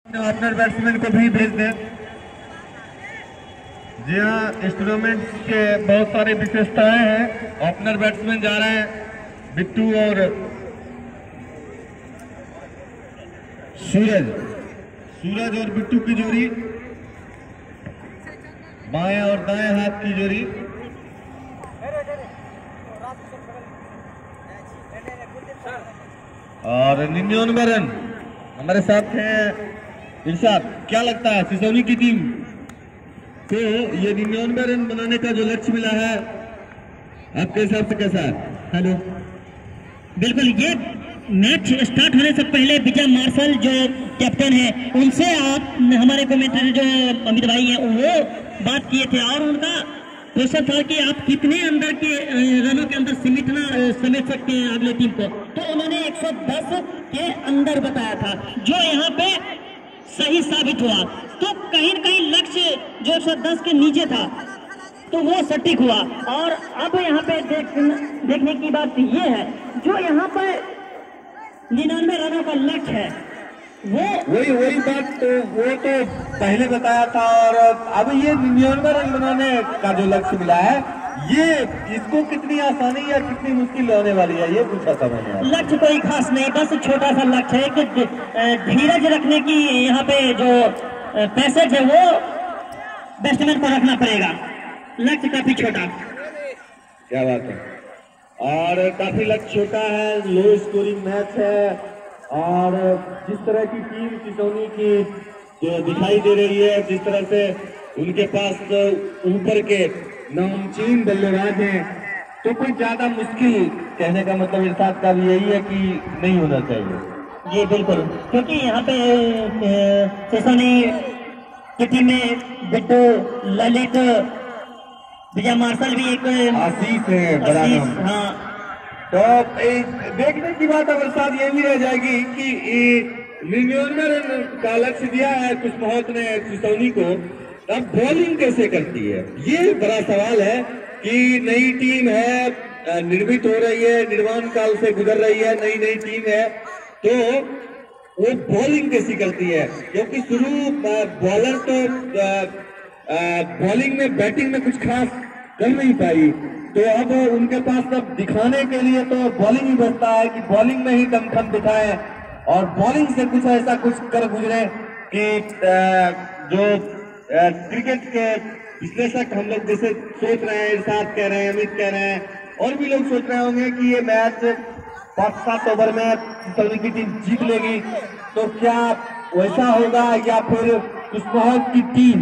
Opener batsman को भी भेज दें। जी हाँ, इस टूर्नामेंट के बहुत सारी विशेषताएं हैं। ओपनर बैट्समैन जा रहे हैं बिट्टू और सूरज और बिट्टू की जोड़ी, बाएं और दाएं हाथ की जोड़ी। और 99 रन हमारे साथ हैं इरशाद। क्या लगता है सिसोनी की टीम को ये 99 रन बनाने का जो लक्ष्य मिला है आपके हिसाब से कैसा है? हेलो, बिल्कुल ये मैच स्टार्ट होने से पहले विजय मार्शल जो कैप्टन है उनसे आप हमारे कमेंटेटर जो अमित भाई हैं वो बात किए थे और उनका क्वेश्चन था कि आप कितने अंदर के रनों के अंदर समेट सकते हैं अगले टीम को, तो उन्होंने 110 के अंदर बताया था जो यहाँ पे सही साबित हुआ। तो कहीं न कहीं लक्ष्य जो 110 के नीचे था तो वो सटीक हुआ। और अब यहाँ पे देखने की बात ये है जो यहाँ पर 99 रनों का लक्ष्य है वही बात तो वो तो पहले बताया था। और अब ये 99 रन बनाने का जो लक्ष्य मिला है ये इसको कितनी आसानी या कितनी मुश्किल होने वाली है ये पूछा था मैंने। लक्ष्य कोई खास नहीं, बस छोटा सा लक्ष्य है कि धीरज रखने की यहाँ पे जो पैसेज है वो बैट्समैन को रखना पड़ेगा। लक्ष्य काफी छोटा। क्या बात है। और काफी लक्ष्य छोटा है, लो स्कोरिंग मैच है। और जिस तरह की टीम सिसोनी की जो दिखाई दे रही है, जिस तरह से उनके पास ऊपर के नामचीन बल्लेबाज हैं, तो कोई ज्यादा मुश्किल कहने का मतलब इरशाद का भी यही है कि नहीं होना चाहिए। जी बिल्कुल, क्योंकि यहाँ पे सिसोनी की टीम में बिट्टू, ललित, विजय मार्शल भी एक आशीष है बड़ा नाम। हाँ, तो देखने की बात अब साथ ये भी रह जाएगी कि 99 रन का लक्ष्य दिया है कुशमोहत ने सिसोनी को, अब बॉलिंग कैसे करती है ये बड़ा सवाल है कि नई टीम है, निर्मित हो रही है, निर्माण काल से गुजर रही है, नई टीम है, तो वो बॉलिंग कैसी करती है। क्योंकि शुरू बॉलर तो बॉलिंग में बैटिंग में कुछ खास कर नहीं पाई, तो अब उनके पास अब दिखाने के लिए तो बॉलिंग ही बचता है कि बॉलिंग में ही दमखम दिखाएं और बॉलिंग से कुछ ऐसा कुछ कर गुजरे कि जो क्रिकेट के विश्लेषक हम लोग जैसे सोच रहे हैं, इरशाद कह रहे हैं, अमित कह रहे हैं, और भी लोग सोच रहे होंगे कि ये मैच 5-7 ओवर में सिसोनी की टीम जीत लेगी, तो क्या वैसा होगा या फिर कुशमोहत की टीम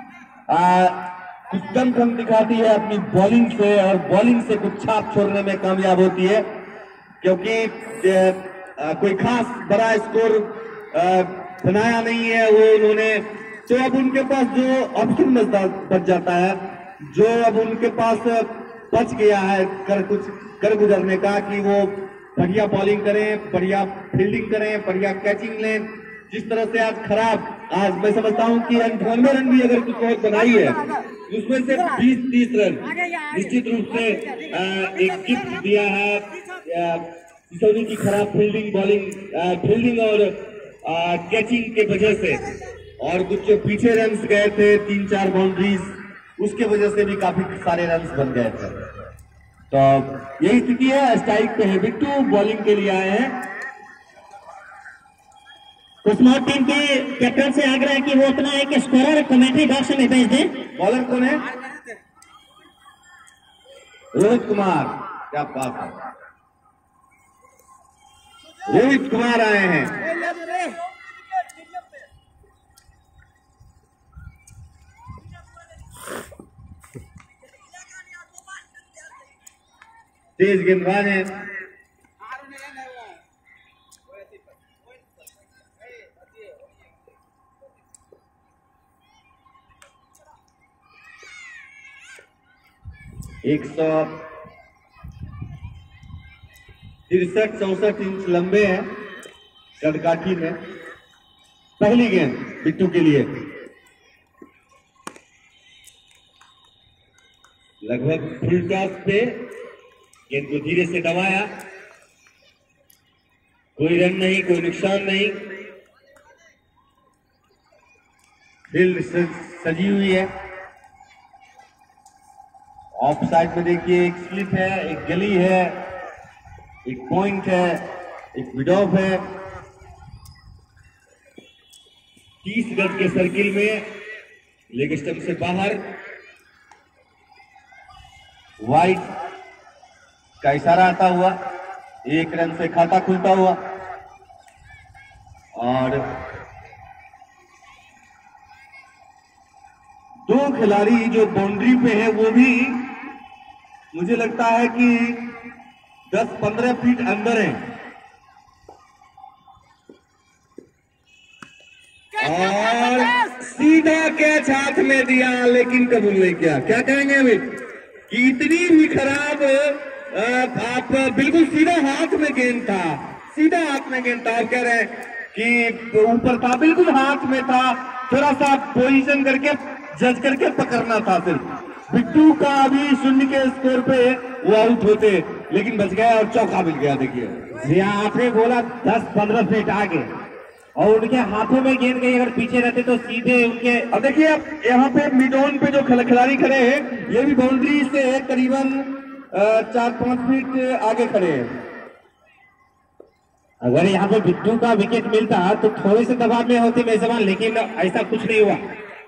कुछ दमखम दिखाती है अपनी बॉलिंग से और बॉलिंग से कुछ छाप छोड़ने में कामयाब होती है। क्योंकि कोई खास बड़ा स्कोर बनाया नहीं है वो उन्होंने, तो अब उनके पास जो ऑप्शन बच जाता है, जो अब उनके पास बच गया है कुछ कर गुजरने का, कि वो बढ़िया बॉलिंग करें, बढ़िया फील्डिंग करें, बढ़िया कैचिंग लें। जिस तरह से आज मैं समझता हूं कि 98 रन भी अगर कुछ बहुत बनाई है उसमें से 20-30 रन निश्चित रूप से एक गिफ्ट दिया है सिसोनी की खराब फील्डिंग और कैचिंग के वजह से। और कुछ जो पीछे रन्स गए थे 3-4 बाउंड्रीज, उसके वजह से भी काफी सारे रन्स बन गए थे। तो यही स्थिति है। स्ट्राइक पे है बिट्टू, बॉलिंग के लिए आए हैं। कुशमोहत टीम के कैप्टन से आग्रह है कि वो अपना एक स्कोरर कमेंट्री बॉक्स में भेज दें। बॉलर कौन है? रोहित कुमार। क्या बात है, रोहित कुमार आए हैं। तेज गेंदबाज है। एक 163-64 इंच लंबे हैं कदकाठी में। पहली गेंद बिट्टू के लिए, लगभग फुल टॉस पे गेंद को धीरे से दबाया, कोई रन नहीं, कोई नुकसान नहीं। फील्ड सजी हुई है। ऑफ साइड में देखिए एक स्लिप है, एक गली है, एक पॉइंट है, एक मिड ऑफ है। 30 गज के सर्किल में लेग स्टंप से बाहर वाइड का इशारा आता हुआ, 1 रन से खाता खुलता हुआ। और 2 खिलाड़ी जो बाउंड्री पे है वो भी मुझे लगता है कि 10-15 फीट अंदर है। और सीधा कैच हाथ में दिया लेकिन कबूल नहीं किया। क्या कहेंगे अमित कि इतनी भी खराब आप बिल्कुल सीधा हाथ में गेंद था, सीधा हाथ में गेंद था और कह रहे हैं कि ऊपर था, बिल्कुल हाथ में था, थोड़ा सा पोजीशन करके जज करके पकड़ना था। सिर्फ बिट्टू का अभी 0 के स्कोर पे वो आउट होते लेकिन बच गया और चौका मिल गया। देखिए जी आपने बोला 10-15 फीट आगे और उनके हाथों में गेंद गई, अगर पीछे रहते तो सीधे उनके। अब देखिए आप यहाँ पे मिड ऑन पे जो खिलाड़ी खड़े हैं ये भी बाउंड्री से करीबन 4-5 फीट आगे खड़े हैं। अगर यहाँ पे बिट्टू का विकेट मिलता तो थोड़े से दबाव में होते मेजबान, लेकिन ऐसा कुछ नहीं हुआ।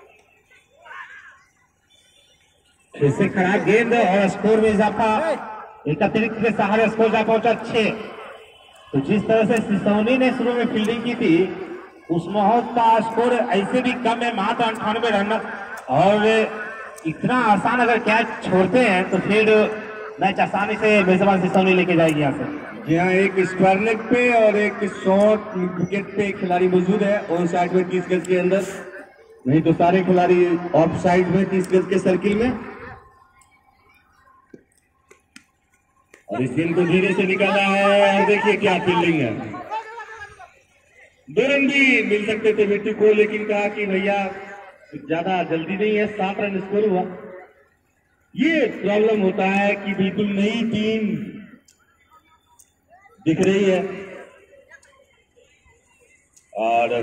फिर से खराब गेंद और स्कोर में इजाफा, एक अतिरिक्त के सहारे स्कोर जा पहुंचा 6। तो जिस तरह से सिसोनी ने शुरू में फील्डिंग की थी उस महोत्सव का स्कोर ऐसे भी कम है, मात्र 98 रन। और इतना आसान अगर कैच छोड़ते हैं तो फिर मैच आसानी से मेजबान सिसोनी लेके जाएगी यहाँ से। यहाँ एक स्क्वायर लेग पे और एक शॉर्ट विकेट पे खिलाड़ी मौजूद है ऑन साइड में 30 गज के अंदर, नहीं तो सारे खिलाड़ी ऑफ साइड में 30 गज के सर्किल में। और इस गेंद को धीरे से निकाला है और देखिए क्या फील्डिंग है। 2 रन भी मिल सकते थे बिट्टू को, लेकिन कहा कि भैया ज्यादा जल्दी नहीं है, 7 रन स्कोर हुआ। ये प्रॉब्लम होता है कि बिल्कुल नई टीम दिख रही है और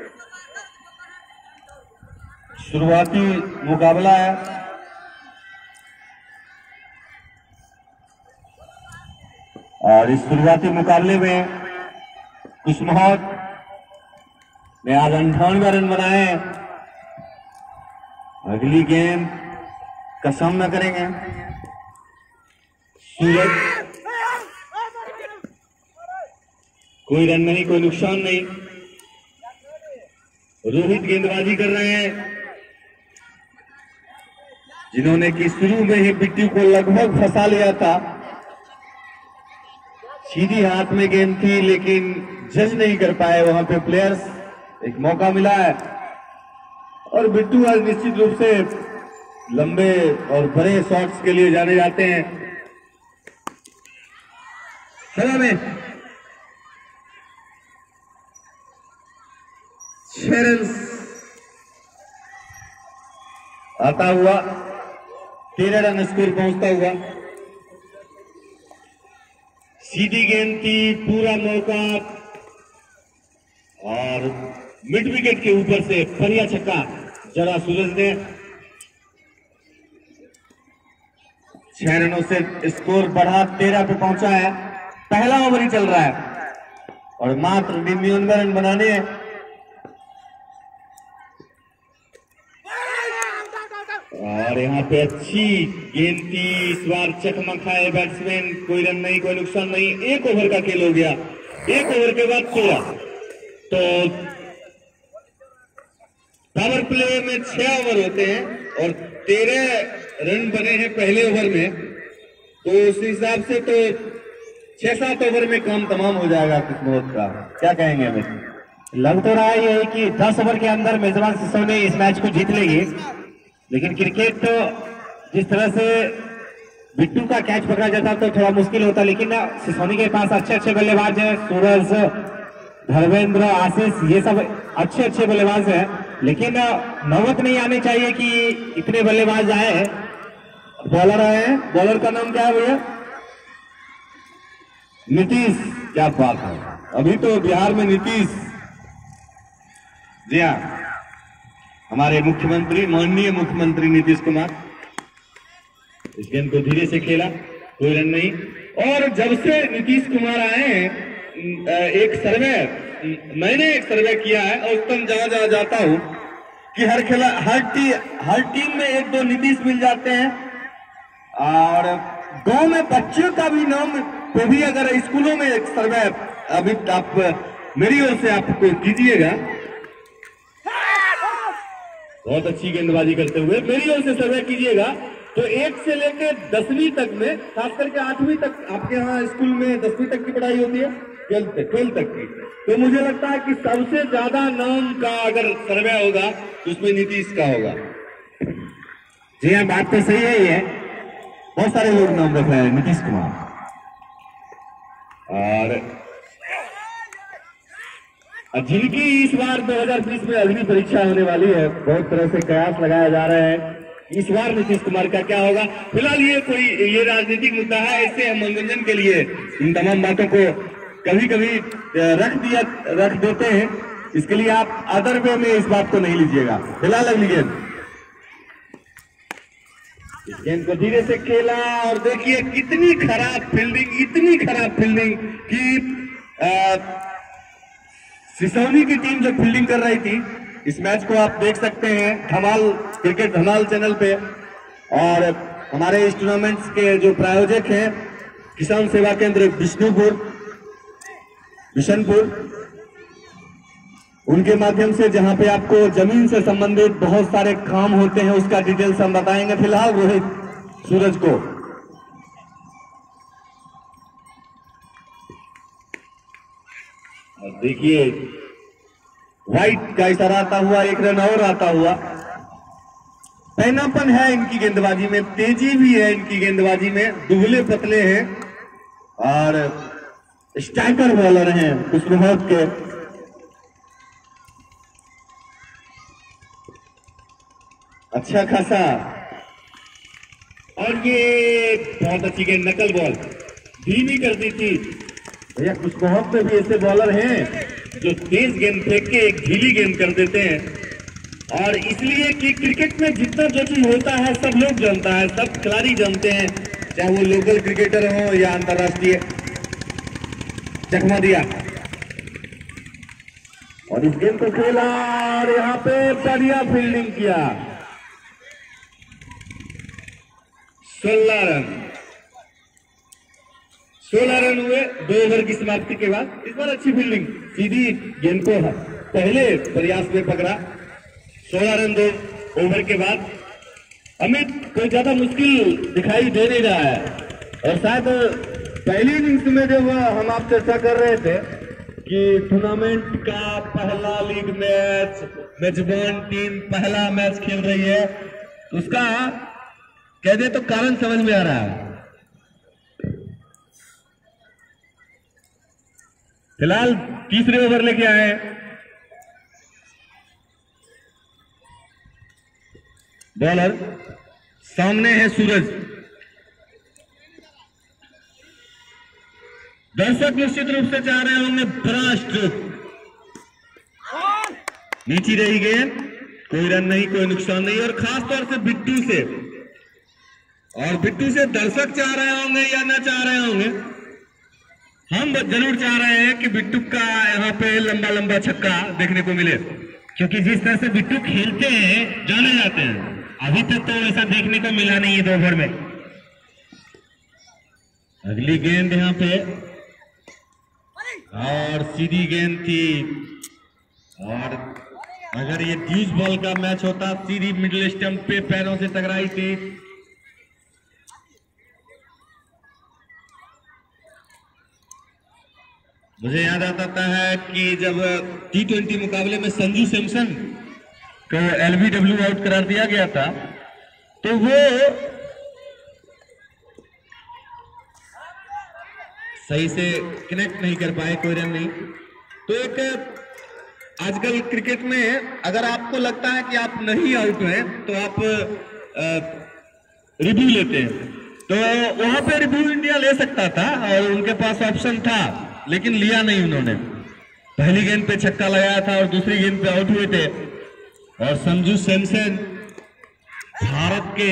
शुरुआती मुकाबला है। और इस शुरुआती मुकाबले में कुशमोहत ने आज 98 रन बनाए। अगली गेंद का सामना करेंगे सूरज। कोई रन नहीं, कोई नुकसान नहीं। रोहित गेंदबाजी कर रहे हैं जिन्होंने कि शुरू में ही बिट्टू को लगभग फंसा लिया था। सीधी हाथ में गेंद थी लेकिन जज नहीं कर पाए वहां पे प्लेयर्स, एक मौका मिला है। और बिट्टू आज निश्चित रूप से लंबे और बड़े शॉट्स के लिए जाने जाते हैं। हवा में 6 रन आता हुआ, 13 रन स्कोर पहुंचता हुआ। सीधी गेंद थी, पूरा मौका और मिड विकेट के ऊपर से बढ़िया छक्का जरा सूरज ने। 6 रनों से स्कोर बढ़ा 13 पे पहुंचा है। पहला ओवर ही चल रहा है और मात्र 99 रन बनाने हैं। और यहाँ पे अच्छी गेंद थी, इस बार चकमा खाए बैट्समैन, कोई रन नहीं, कोई नुकसान नहीं। 1 ओवर का खेल हो गया, 1 ओवर के बाद 16। तो पावर प्ले में 6 ओवर होते हैं और 13 रन बने हैं पहले ओवर में, तो उस हिसाब से तो 6-7 ओवर में काम तमाम हो जाएगा किस्मत का। क्या कहेंगे हमें? लग तो रहा है कि 10 ओवर के अंदर मेजबान सिसोनी इस मैच को जीत लेगी, लेकिन क्रिकेट तो जिस तरह से बिट्टू का कैच पकड़ा जाता तो थोड़ा मुश्किल होता, लेकिन सिसोनी के पास अच्छे बल्लेबाज हैं। सूरज, धर्मेंद्र, आशीष, ये सब अच्छे बल्लेबाज हैं, लेकिन नौबत नहीं आनी चाहिए कि इतने बल्लेबाज आए। बॉलर आए हैं, बॉलर का नाम क्या है भैया? नीतीश। क्या बात है, अभी तो बिहार में नीतीश। जी हाँ, हमारे मुख्यमंत्री, माननीय मुख्यमंत्री नीतीश कुमार। इस गेंद को धीरे से खेला, कोई रन नहीं। और जब से नीतीश कुमार आए एक सर्वे, मैंने एक सर्वे किया है और उस पर जहां जहां जाता हूं कि हर टीम में एक दो नीतीश मिल जाते हैं। और गांव में बच्चों का भी नाम पे भी अगर स्कूलों में एक सर्वे अभी आप मेरी ओर से आपको कीजिएगा, बहुत अच्छी गेंदबाजी करते हुए मेरी ओर से सर्वे कीजिएगा, तो 1 से लेकर 10वीं तक में, खास करके 8वीं तक आपके यहाँ स्कूल में 10वीं तक की पढ़ाई होती है, 12 तक की, तो मुझे लगता है कि सबसे ज्यादा नाम का अगर सर्वे होगा तो उसमें नीतीश का होगा। जी हाँ, बात तो सही है। बहुत सारे लोग नाम रख रहे हैं नीतीश कुमार। और जिनकी इस बार 2020 में अग्नि परीक्षा होने वाली है, बहुत तरह से कयास लगाया जा रहे हैं इस बार नीतीश कुमार का क्या होगा। फिलहाल ये राजनीतिक मुद्दा है, ऐसे हम मनोरंजन के लिए इन तमाम बातों को कभी कभी रख देते हैं, इसके लिए आप अदर वे में इस बात को नहीं लीजिएगा। फिलहाल अगली गेंद, इस गेंद को धीरे से खेला और देखिए कितनी खराब फील्डिंग, इतनी खराब फील्डिंग कि सिसौनी की टीम जो फील्डिंग कर रही थी, इस मैच को आप देख सकते हैं धमाल क्रिकेट धमाल चैनल पे। और हमारे इस टूर्नामेंट्स के जो प्रायोजक हैं किसान सेवा केंद्र बिशनपुर, उनके माध्यम से जहां पे आपको जमीन से संबंधित बहुत सारे काम होते हैं उसका डिटेल्स हम बताएंगे। फिलहाल रोहित सूरज को देखिए व्हाइट का इशारा आता हुआ, एक रन और आता हुआ। पैनापन है इनकी गेंदबाजी में, तेजी भी है इनकी गेंदबाजी में, दुबले पतले हैं और स्ट्राइकर बॉलर हैं खुशनुमत के। अच्छा खासा, और ये बहुत अच्छी गेंद, नकल बॉल धीमी कर दी थी भैया। खुशनुमत में भी ऐसे बॉलर हैं जो तेज गेंद फेंक के एक ढीली गेंद कर देते हैं। और इसलिए कि क्रिकेट में जितना जो चीज होता है सब लोग जानता है, सब खिलाड़ी जानते हैं, चाहे वो लोकल क्रिकेटर हो या अंतर्राष्ट्रीय। चकमा दिया और इस गेंद को खेला और यहाँ पे बढ़िया फील्डिंग किया। 16 रन हुए 2 ओवर की समाप्ति के बाद। इस बार अच्छी फील्डिंग, सीधी गेंद को पहले प्रयास में पकड़ा। 16 रन 2 ओवर के बाद। अमित, कोई ज्यादा मुश्किल दिखाई दे नहीं रहा है। और शायद पहली इनिंग्स में जब हम आप चर्चा कर रहे थे कि टूर्नामेंट का पहला लीग मैच, मेजबान टीम पहला मैच खेल रही है, उसका कह दे तो कारण समझ में आ रहा है। फिलहाल तीसरे ओवर लेके आए बॉलर, सामने है सूरज। दर्शक निश्चित रूप से चाह रहे होंगे बड़ा स्ट्रोक, नीचे रही गेंद, कोई रन नहीं, कोई नुकसान नहीं। और खास तौर से बिट्टू से, और बिट्टू से दर्शक चाह रहे होंगे या ना चाह रहे होंगे, हम जरूर चाह रहे हैं कि बिट्टू का यहाँ पे लंबा लंबा छक्का देखने को मिले, क्योंकि जिस तरह से बिट्टू खेलते हैं जाने जाते हैं। अभी तक तो ऐसा देखने को मिला नहीं है 2 ओवर में। अगली गेंद यहाँ पे, और सीधी गेंद थी, और अगर ये ड्यूज बॉल का मैच होता, सीधी मिडिल स्टंप पे पैरों से टकराई थी। मुझे याद आता है कि जब T20 मुकाबले में संजू सैमसन को LBW आउट करार दिया गया था, तो वो सही से कनेक्ट नहीं कर पाए, कोई रन नहीं। तो एक आजकल क्रिकेट में अगर आपको लगता है कि आप नहीं आउट हैं तो आप रिव्यू लेते हैं, तो वहां पे रिव्यू इंडिया ले सकता था और उनके पास ऑप्शन था, लेकिन लिया नहीं उन्होंने। पहली गेंद पे छक्का लगाया था और दूसरी गेंद पे आउट हुए थे। और संजू सैमसन भारत के,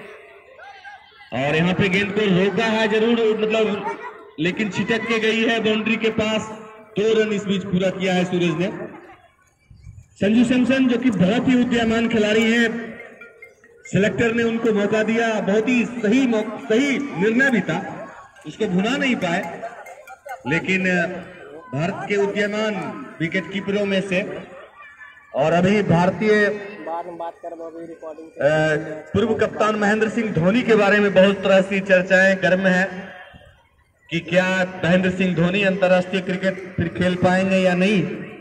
और यहाँ पे गेंद को रोका है जरूर, मतलब लेकिन छिटक के गई है बाउंड्री के पास। 2 रन इस बीच पूरा किया है सूरज ने। संजू सैमसन जो कि बहुत ही उदीयमान खिलाड़ी हैं, सिलेक्टर ने उनको मौका दिया, बहुत ही सही निर्णय भी था, उसको भुना नहीं पाए, लेकिन भारत के उदीयमान विकेट कीपरों में से। और अभी भारतीय पूर्व कप्तान महेंद्र सिंह धोनी के बारे में बहुत तरह की चर्चाएं गर्म है कि क्या महेंद्र सिंह धोनी अंतर्राष्ट्रीय क्रिकेट फिर खेल पाएंगे या नहीं,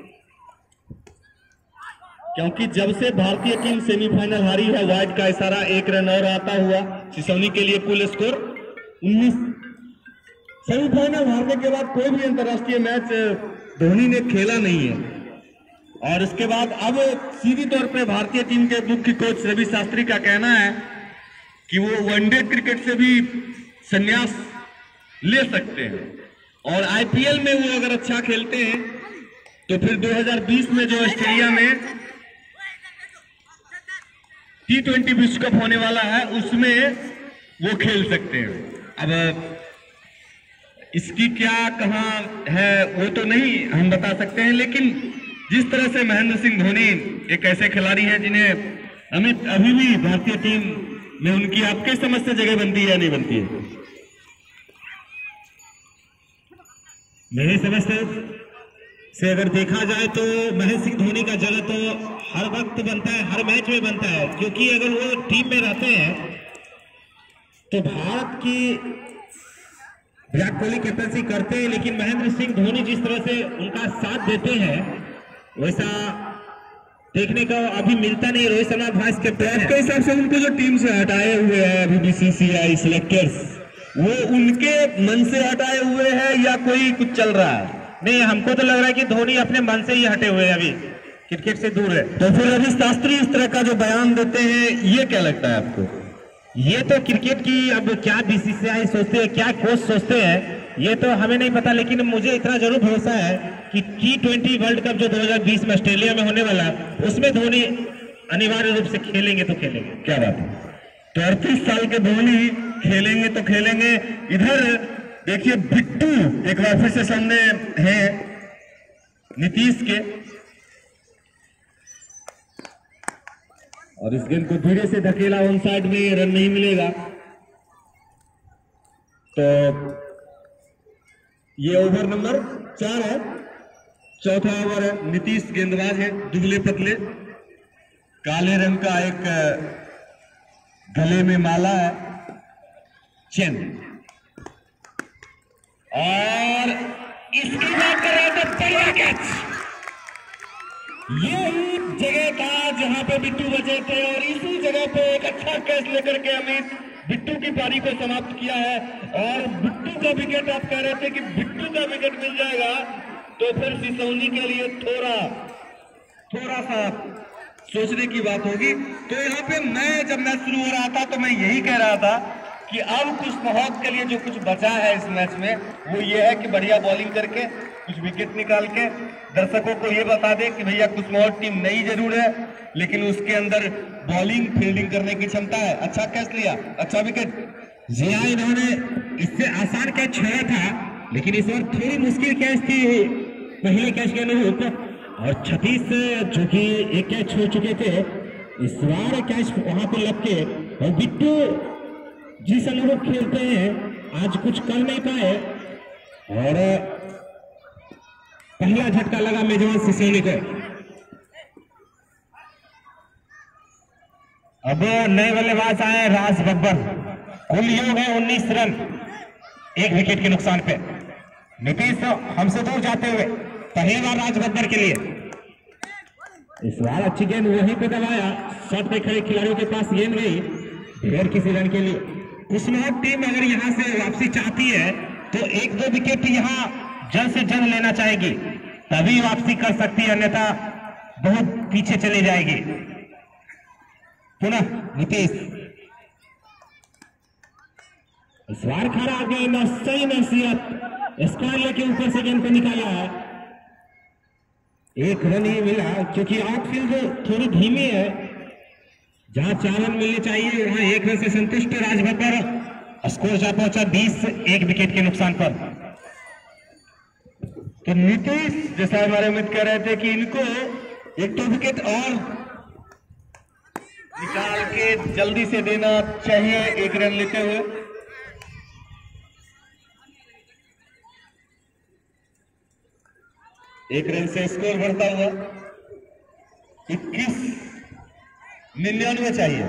क्योंकि जब से भारतीय टीम सेमीफाइनल हारी है, वाइड का इशारा 1 रन और आता हुआ सिसोनी के लिए कुल स्कोर 19। सेमीफाइनल हारने के बाद कोई भी अंतर्राष्ट्रीय मैच धोनी ने खेला नहीं है। और इसके बाद अब सीधी तौर पे भारतीय टीम के मुख्य कोच रवि शास्त्री का कहना है कि वो वनडे क्रिकेट से भी संन्यास ले सकते हैं, और आईपीएल में वो अगर अच्छा खेलते हैं तो फिर 2020 में जो ऑस्ट्रेलिया में T20 विश्व कप होने वाला है उसमें वो खेल सकते हैं। अब इसकी क्या कहां है वो तो नहीं हम बता सकते हैं, लेकिन जिस तरह से महेंद्र सिंह धोनी एक ऐसे खिलाड़ी हैं जिन्हें अभी भी भारतीय टीम में उनकी आपके समझ से जगह बनती है या नहीं बनती है? मेरी समझ से अगर देखा जाए तो महेंद्र सिंह धोनी का जगह तो हर वक्त बनता है, हर मैच में बनता है, क्योंकि अगर वो टीम में रहते हैं तो भारत की विराट कोहली कैप्टनसी करते हैं, लेकिन महेंद्र सिंह धोनी जिस तरह से उनका साथ देते हैं वैसा देखने का अभी मिलता नहीं। रोहित शर्मा वाइस कैप्टन के हिसाब से उनको जो टीम से हटाए हुए हैं अभी बीसीसीआई सिलेक्टर्स, वो उनके मन से हटाए हुए हैं या कोई कुछ चल रहा है? नहीं, हमको तो लग रहा है कि धोनी अपने मन से ही हटे हुए हैं, अभी क्रिकेट से दूर है। तो फिर रवि शास्त्री इस तरह का जो बयान देते हैं ये क्या लगता है आपको? ये तो क्रिकेट की, अब क्या बीसीसीआई सोचते हैं, क्या कोच सोचते हैं, ये तो हमें नहीं पता, लेकिन मुझे इतना जरूर भरोसा है कि T20 वर्ल्ड कप जो 2020 में ऑस्ट्रेलिया में होने वाला है उसमें धोनी अनिवार्य रूप से खेलेंगे तो खेलेंगे। क्या बात है, तो 38 साल के धोनी खेलेंगे तो खेलेंगे। इधर देखिए बिट्टू एक बार फिर से सामने हैं नीतीश के, और इस गेंद को धीरे से धकेला ऑन साइड में, रन नहीं मिलेगा। तो ये ओवर नंबर 4 है, चौथा ओवर है। नीतीश गेंदबाज है, दुबले पतले, काले रंग का एक गले में माला है, चेन, और इसकी बात करें तो बढ़िया कैच। यही जगह था जहां पे बिट्टू बचे थे, और इसी जगह पे एक अच्छा कैच लेकर के अमित बिट्टू की पारी को समाप्त किया है। और बिट्टू का विकेट, आप कह रहे थे कि बिट्टू का विकेट मिल जाएगा तो फिर सिसोनी के लिए थोड़ा सा सोचने की बात होगी। तो यहाँ पे मैं जब मैच शुरू हो रहा था तो मैं यही कह रहा था कि अब कुछ बहुत के लिए जो कुछ बचा है इस मैच में वो ये है कि बढ़िया बॉलिंग करके कुछ विकेट निकाल के दर्शकों को ये बता दे कि भैया कुसमोहर टीम नई जरूर है लेकिन उसके अंदर बॉलिंग फील्डिंग करने की क्षमता है। अच्छा कैच लिया, अच्छा विकेट। जिया इन्होंने इससे आसान कैच छोड़ा था, लेकिन इस बार थोड़ी मुश्किल कैच थी पहले कैच के अनुरूप, और छतीश जो कि एक कैच छोड़ चुके थे, इस बार कैच वहां पे लग के, और बिट्टू जिस अनुरूप खेलते हैं आज कुछ कर नहीं पाए, और पहला झटका लगा मेजबान सिसोनी को। अब नए बल्लेबाज आए राज बब्बर, कुल योग है 19 रन 1 विकेट के नुकसान पे। नीतीश हमसे दूर जाते हुए पहली बार राज बब्बर के लिए, इस बार अच्छी गेंद वहीं पे दबाया, शॉट पे खड़े खिलाड़ियों के पास गेंद गई फिर किसी रन के लिए। कुसमोहर टीम अगर यहां से वापसी चाहती है तो 1-2 विकेट यहां जल्द से जल्द लेना चाहेगी, तभी वापसी कर सकती है, अन्यथा बहुत पीछे चले जाएगी। पुनः नीतीश, इस बार खड़ा गेंद सही नसीहत, स्क्वायर के ऊपर से गेंद को निकाला है, एक रन ही मिला क्योंकि आउटफील्ड थोड़ी धीमी है। जहां 4 रन मिलने चाहिए वहां 1 रन से संतुष्ट राजबब्बर। स्कोर जा पहुंचा 20 1 विकेट के नुकसान पर। तो नीतीश जैसा हमारे अमित कह रहे थे कि इनको 1-2 विकेट और निकाल के जल्दी से देना चाहिए 1 रन लेते हुए। एक रन से स्कोर बढ़ता हुआ 21-99 चाहिए।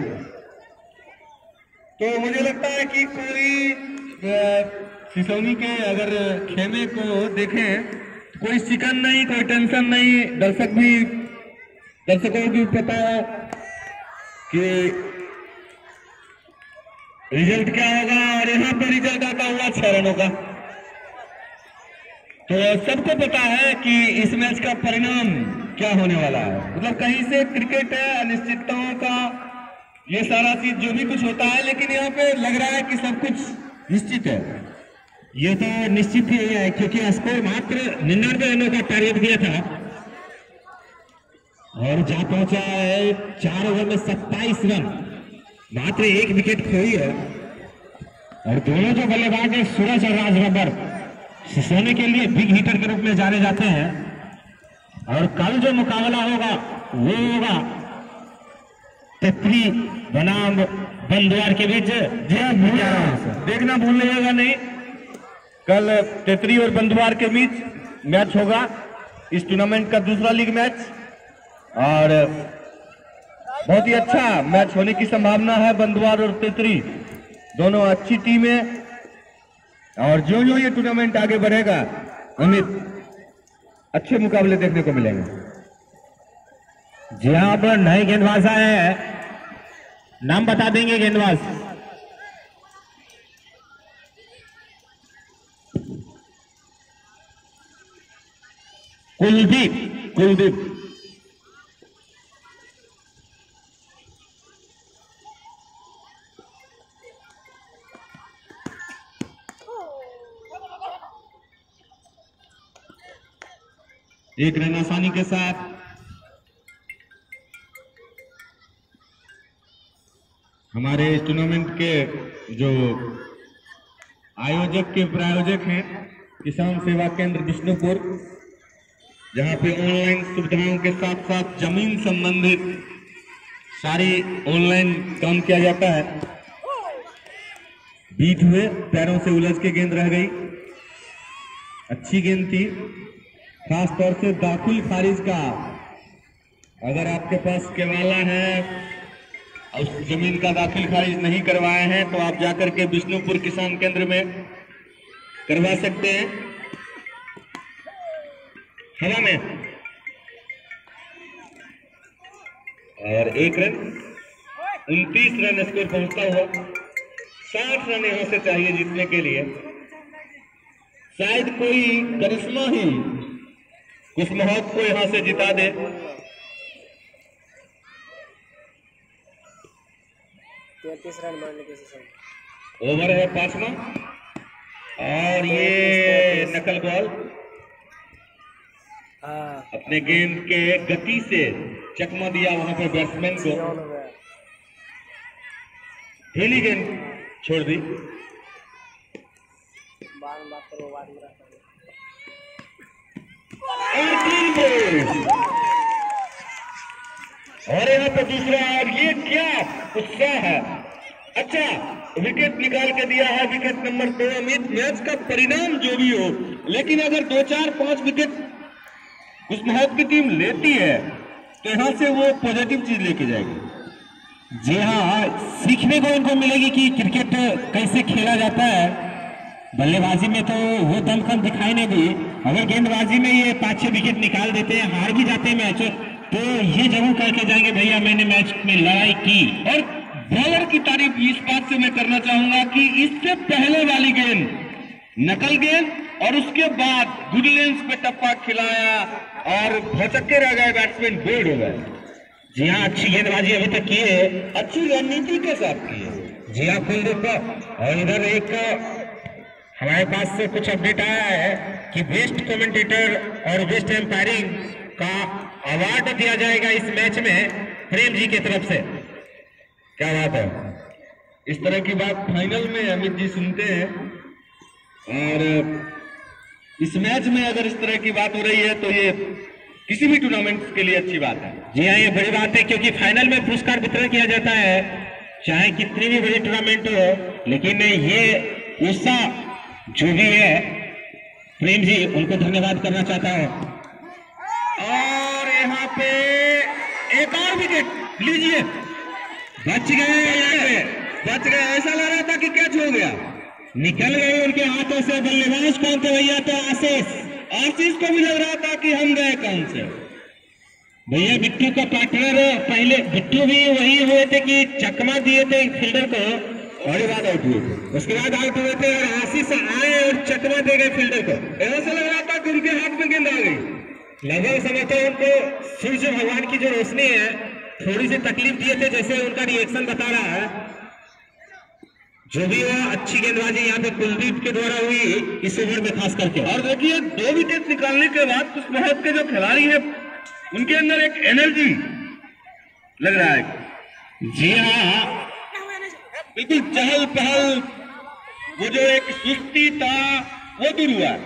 तो मुझे लगता है कि कोई सिसोनी के अगर खेमे को देखें तो कोई शिकन नहीं, कोई टेंशन नहीं। दर्शकों को भी पता है कि रिजल्ट क्या होगा और यहाँ पर रिजल्ट आता हुआ 6 रनों का। तो सबको पता है कि इस मैच का परिणाम क्या होने वाला है। मतलब कहीं से क्रिकेट है, अनिश्चितताओं का ये सारा चीज जो भी कुछ होता है, लेकिन यहाँ पे लग रहा है कि सब कुछ निश्चित है। ये तो निश्चित ही है क्योंकि स्कोर मात्र 99 रनों का टारगेट दिया था और जा पहुंचा है 4 ओवर में 27 रन। मात्र 1 विकेट खोई है और दोनों जो बल्लेबाज है सूरज और राजबब्बर सिसोनी के लिए बिग हिटर के रूप में जाने जाते हैं। और कल जो मुकाबला होगा वो होगा तेतरी बनाम बंदुआर के बीच। देखना भूलिएगा नहीं, कल तेतरी और बंदुआर के बीच मैच होगा, इस टूर्नामेंट का दूसरा लीग मैच। और बहुत ही अच्छा मैच होने की संभावना है। बंदुआर और तेतरी दोनों अच्छी टीमें, और जो ये टूर्नामेंट आगे बढ़ेगा अमित अच्छे मुकाबले देखने को मिलेंगे। जी हाँ, पर नए गेंदबाज आए हैं, नाम बता देंगे गेंदबाज। कुलदीप एक रन आसानी के साथ हमारे इस टूर्नामेंट के जो आयोजक के प्रायोजक हैं किसान सेवा केंद्र बिष्णुपुर, जहां पे ऑनलाइन सुविधाओं के साथ साथ जमीन संबंधित सारी ऑनलाइन काम किया जाता है। बीट हुए, पैरों से उलझ के गेंद रह गई। अच्छी गेंद थी, खास तौर से दाखिल खारिज का। अगर आपके पास केवाला है और उस जमीन का दाखिल खारिज नहीं करवाए हैं तो आप जाकर के बिष्णुपुर किसान केंद्र में करवा सकते हैं। हवा में और 1 रन, 29 रन स्कोर पहुंचता हुआ। 60 रन यहां से चाहिए जीतने के लिए। शायद कोई करिश्मा ही कुछ महत्व को यहां से जिता दे। 33 रन मारने की ओवर है 5वां और ये नकल बॉल अपने गेंद के गति से चकमा दिया वहां पर बैट्समैन को। ढीली गेंद छोड़ दी। और यहाँ पे दूसरा, और ये क्या उत्साह है। अच्छा विकेट निकाल के दिया है, विकेट नंबर 2 अमित। मैच का परिणाम जो भी हो, लेकिन अगर 2, 4, 5 विकेट उस महत्व की टीम लेती है तो यहाँ से वो पॉजिटिव चीज लेके जाएगी। जी हाँ, सीखने को इनको मिलेगी कि क्रिकेट कैसे खेला जाता है। बल्लेबाजी में तो वो दमखम दिखाई नहीं दी। अगर गेंदबाजी में ये 5-6 विकेट निकाल देते हैं, हार भी जाते हैं मैच, तो ये जरूर करके जाएंगे भैया मैंने मैच में लड़ाई की। और बॉलर की तारीफ इस बात से मैं करना चाहूंगा कि इससे पहले वाली गेंद नकल गेंद और उसके बाद गुड लेंस पे टप्पा खिलाया और भौचक्के रह गए, बैट्समैन बोल्ड हो गए। जी हाँ, अच्छी गेंदबाजी अभी तक की है, अच्छी रणनीति के साथ की है। जी हाँ कुलदीप। और इधर एक हमारे पास से कुछ अपडेट आया है कि बेस्ट कमेंटेटर और बेस्ट एम्पायरिंग का अवार्ड दिया जाएगा इस मैच में प्रेम जी की तरफ से। क्या बात है, इस तरह की बात फाइनल में अमित जी सुनते हैं, और इस मैच में अगर इस तरह की बात हो रही है तो ये किसी भी टूर्नामेंट के लिए अच्छी बात है। जी हाँ, ये बड़ी बात है, क्योंकि फाइनल में पुरस्कार वितरण किया जाता है, चाहे कितनी भी बड़ी टूर्नामेंट हो, लेकिन ये उत्साह जो भी है, प्रेम जी उनको धन्यवाद करना चाहता हूँ। और यहाँ पे एक और विकेट लीजिए, बच गए, बच गए। ऐसा लग रहा था कि कैच हो गया, निकल गए उनके हाथों से। बल्लेबाज कौन थे भैया? तो आशीष को भी लग रहा था कि हम गए कौन से। भैया बिट्टू का पार्टनर, पहले बिट्टू भी वही हुए थे कि चकमा दिए थे फील्डर को, और बाद आउट हुए थे, उसके बाद आउट हुए थे, और आशीष आए और चकमा दे गए फील्डर को। ऐसा लग रहा था कि उनके हाथ में गेंद आ गई। लगभग समय तो उनको सूर्य भगवान की जो रोशनी है थोड़ी सी तकलीफ दिए थे, जैसे उनका रिएक्शन बता रहा है। जो भी वो अच्छी गेंदबाजी यहाँ पे कुलदीप के द्वारा हुई इस ओवर में खास करके। और देखिए 2 विकेट निकालने के बाद कुछ बहुत के जो खिलाड़ी है उनके अंदर एक एनर्जी लग रहा है। जी हाँ, बिल्कुल चहल पहल, वो जो एक सुस्ती था वो दूर हुआ है।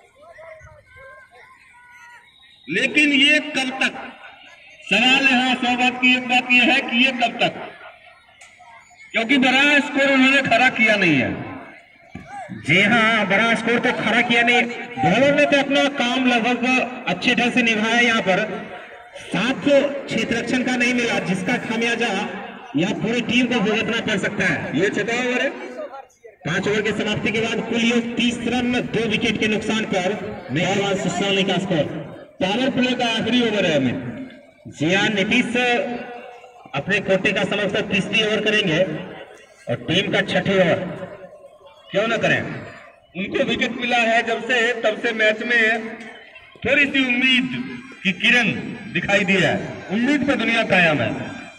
लेकिन ये कब तक, सवाल यहाँ सौभाग्य की एक बात यह है कि ये कब तक, क्योंकि बड़ा स्कोर उन्होंने खड़ा किया नहीं है। जी हाँ, बड़ा स्कोर तो खड़ा किया नहीं, बॉलर ने तो अपना काम लगभग अच्छे ढंग से निभाया। यहाँ पर साथ क्षेत्र रक्षण का नहीं मिला, जिसका खामियाजा यहाँ पूरी टीम को भुगतना पड़ सकता है। ये 6वां ओवर है। 5 ओवर की समाप्ति के बाद कुल योग 30 रन 2 विकेट के नुकसान पर मेहरबान सुशाली का स्कोर। पावर प्ले का आखिरी ओवर है हमें। जी हाँ, नीतीश अपने कोटे का समर्थन 30वीं ओवर करेंगे और टीम का 6ठे ओवर क्यों ना करें। उनको विकेट मिला है जब से, तब से मैच में थोड़ी सी उम्मीद की किरण दिखाई दी है। उम्मीद पे दुनिया कायम है।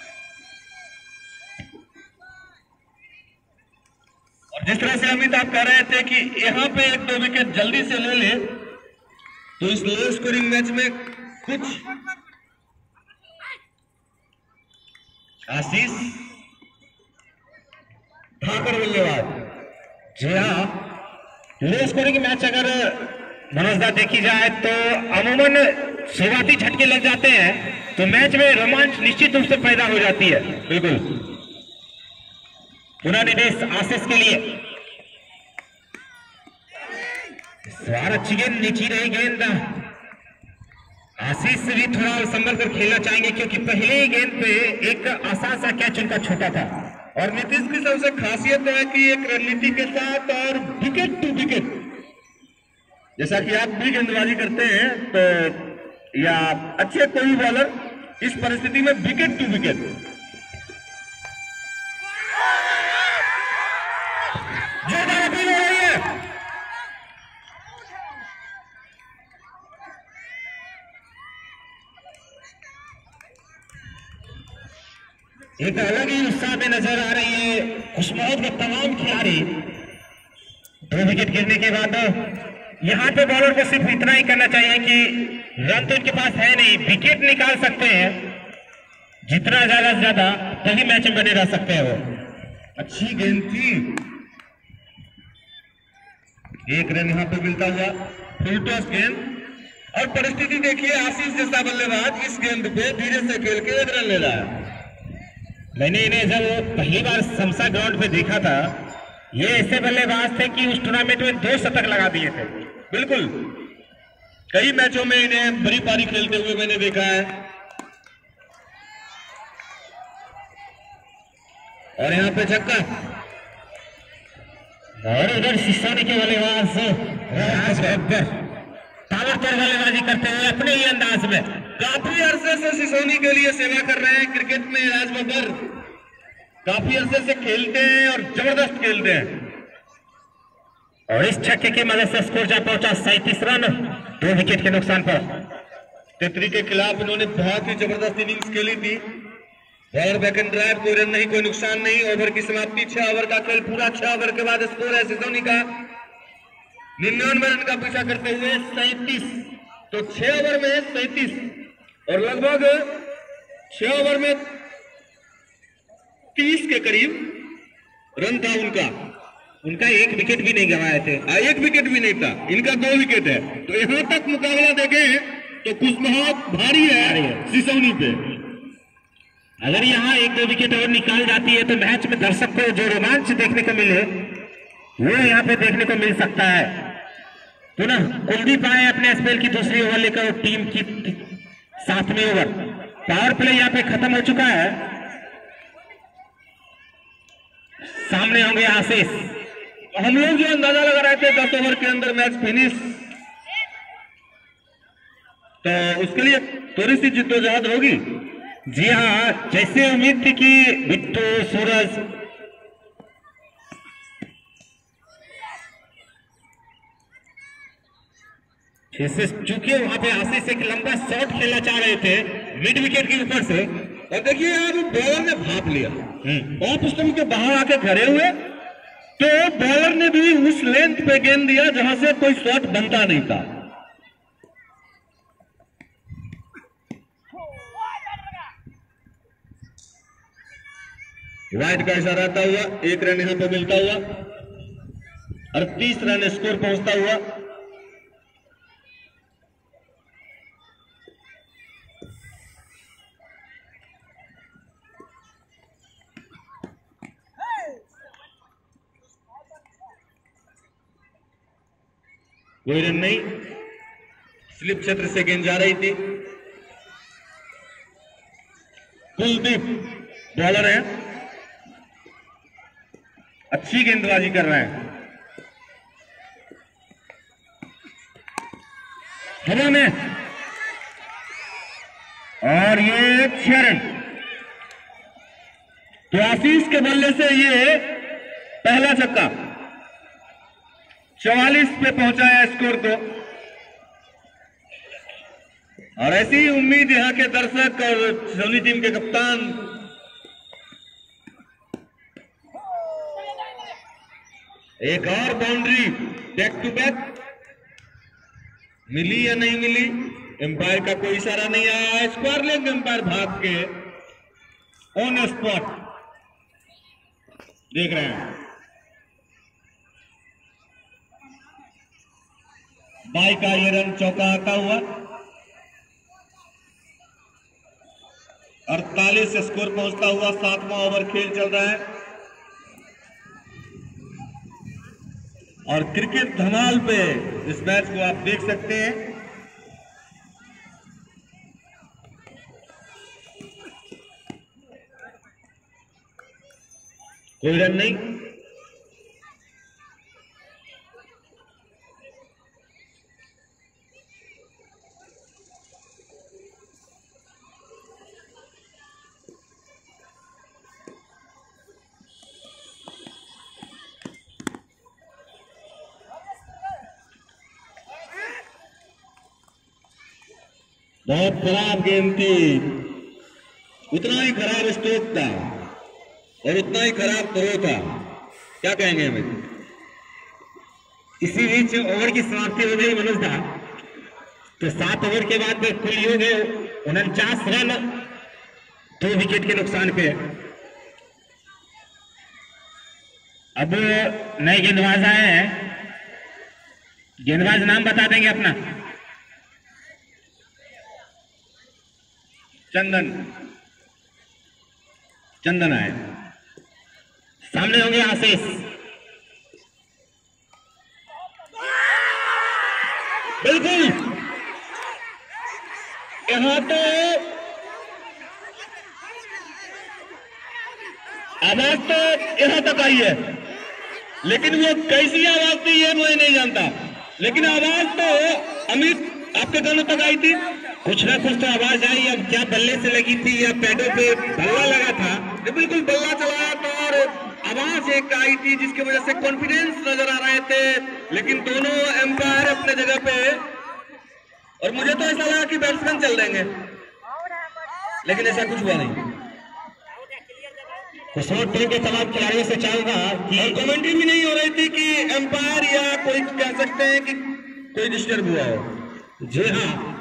और जिस तरह से अमित आप कह रहे थे कि यहाँ पे 1-2 विकेट जल्दी से ले ले, तो इस लो स्कोरिंग मैच में कुछ आशीष ठाकर बल्लेबाज। जी हाँ, लो स्कोरिंग मैच अगर मनोजदा देखी जाए तो अमूमन शुरुआती झटके लग जाते हैं तो मैच में रोमांच निश्चित रूप से पैदा हो जाती है। बिल्कुल पुनः निदेश आशीष के लिए। स्वार अच्छी गेंद, नीची रही गेंद। आशीष भी थोड़ा संभल कर खेलना चाहेंगे, क्योंकि पहले ही गेंद पे एक आसान सा कैच उनका छोटा था। और नीतीश की सबसे खासियत है कि एक रणनीति के साथ और विकेट टू विकेट, जैसा कि आप भी गेंदबाजी करते हैं तो, या अच्छे कोई बॉलर इस परिस्थिति में विकेट टू विकेट, जोरदार अपील हो रही है। एक अलग ही उत्साह में नजर आ रही है खुशमौज के तमाम खिलाड़ी। 2 विकेट गिरने के बाद यहाँ पे बॉलर को सिर्फ इतना ही करना चाहिए कि रन तो इनके पास है नहीं, विकेट निकाल सकते हैं जितना ज्यादा से ज्यादा, तभी मैच में बने रह सकते हैं वो। अच्छी गेंद थी। 1 रन यहाँ पे मिलता हुआ फुल टॉस गेंद। और परिस्थिति देखिए, आशीष जैसा बल्लेबाज इस गेंद पे धीरे से खेल के 1 रन ले रहा है। मैंने इन्हें जब पहली बार समसा ग्राउंड पे देखा था, ये ऐसे बल्लेबाज थे कि उस टूर्नामेंट में 2 शतक लगा दिए थे। बिल्कुल, कई मैचों में इन्हें बड़ी पारी खेलते हुए मैंने देखा है। और यहाँ पे छक्का, और उधर सिसोनी के बल्लेबाज ताबड़तोड़ बल्लेबाजी करते हुए अपने ही अंदाज में। काफी अरसे से सिसोनी के लिए सेवा कर रहे हैं क्रिकेट में राज बब्बर। काफी अरसे से खेलते हैं और जबरदस्त खेलते हैं। और इस छक्के की मदद से स्कोर जा पहुंचा 37 रन 2 विकेट के नुकसान पर। तेतरी के खिलाफ इन्होंने बहुत ही जबरदस्त इनिंग्स खेली थी। बॉलर बैक एंड ड्राइव, कोई रन नहीं, कोई नुकसान नहीं। ओवर की समाप्ति, 6 ओवर का खेल पूरा। 6 ओवर के बाद स्कोर है सिसोनी का 99 रन का पीछा करते हुए 37। तो 6 ओवर में 37 और लगभग 6 ओवर में 30 के करीब रन था उनका 1 विकेट भी नहीं गंवाए थे। 1 विकेट भी नहीं था, इनका 2 विकेट है। तो यहां तक मुकाबला देखें तो कुशमाहत भारी है सिसौनी पे। अगर यहाँ 1-2 विकेट और निकाल जाती है तो मैच में दर्शक को जो रोमांच देखने को मिले वो यहाँ पे देखने को मिल सकता है। तो ना कुलदीप आए अपने स्पेल की दूसरी ओवर लेकर टीम की 7वें ओवर। पावर प्ले यहाँ पे खत्म हो चुका है। सामने होंगे आशीष। हम लोग जो अंदाजा लगा रहे थे 10 ओवर के अंदर मैच फिनिश, तो उसके लिए थोड़ी सी जिद्दोजहद होगी। जी हाँ, जैसे उम्मीद थी कि बिट्टू, सूरज चूंकि वहां पे आशीष एक लंबा शॉट खेलना चाह रहे थे मिड विकेट के ऊपर से, और देखिए यार बॉलर ने भाप लिया, ऑफ स्टंप के बाहर आके खड़े हुए, तो बॉलर ने भी उस लेंथ पे गेंद दिया जहां से कोई शॉट बनता नहीं था। वाइड का इशारा आता हुआ 1 रन यहां पे मिलता हुआ, 38 रन स्कोर पहुंचता हुआ। कोई रन नहीं, स्लिप क्षेत्र से गेंद जा रही थी। कुलदीप बॉलर है, अच्छी गेंदबाजी कर रहे हैं। हवा में और ये 6 रन। तो आशीष के बल्ले से ये पहला छक्का 44 पे पहुंचाया स्कोर को। और ऐसी ही उम्मीद यहां के दर्शक और सोनी टीम के कप्तान एक और बाउंड्री बैक टू बैक मिली या नहीं मिली, एम्पायर का कोई इशारा नहीं आया। स्क्वायर लेग एम्पायर भाग के ऑन स्पॉट देख रहे हैं। बाई का ये रन चौका आता हुआ, 48 स्कोर पहुंचता हुआ। 7वां ओवर खेल चल रहा है और क्रिकेट धमाल पे इस मैच को आप देख सकते हैं। कोई रन नहीं, बहुत खराब गेंद थी, उतना ही खराब स्ट्रोक था और उतना ही खराब थ्रो था। क्या कहेंगे हमें? इसी बीच ओवर की समाप्ति हो गई मनोज दा। तो 7 ओवर के बाद कुल योग 49 रन 2 विकेट के नुकसान पे। अब नए गेंदबाज आए हैं, गेंदबाज नाम बता देंगे अपना। चंदन आए। सामने होंगे आशीष। बिल्कुल, यहां तो आवाज तो यहां तक आई है, लेकिन वो कैसी आवाज थी ये मैं नहीं जानता, लेकिन आवाज तो अमित आपके कानों तक आई थी। कुछ ना कुछ तो आवाज आई। अब क्या बल्ले से लगी थी या पैडों पे बल्ला लगा था? बिल्कुल बल्ला चलाया था और आवाज एक आई थी जिसकी वजह से कॉन्फिडेंस नजर आ रहे थे, लेकिन दोनों एम्पायर अपने जगह पे। और मुझे तो ऐसा लगा कि बैट्समैन चल देंगे, लेकिन ऐसा कुछ हुआ नहीं। शॉर्ट टीम के तमाम खिलाड़ियों से चाहूंगा कि कमेंट्री भी नहीं हो रही थी कि एम्पायर या कोई कह सकते हैं कि कोई डिस्टर्ब हुआ हो। जी हाँ,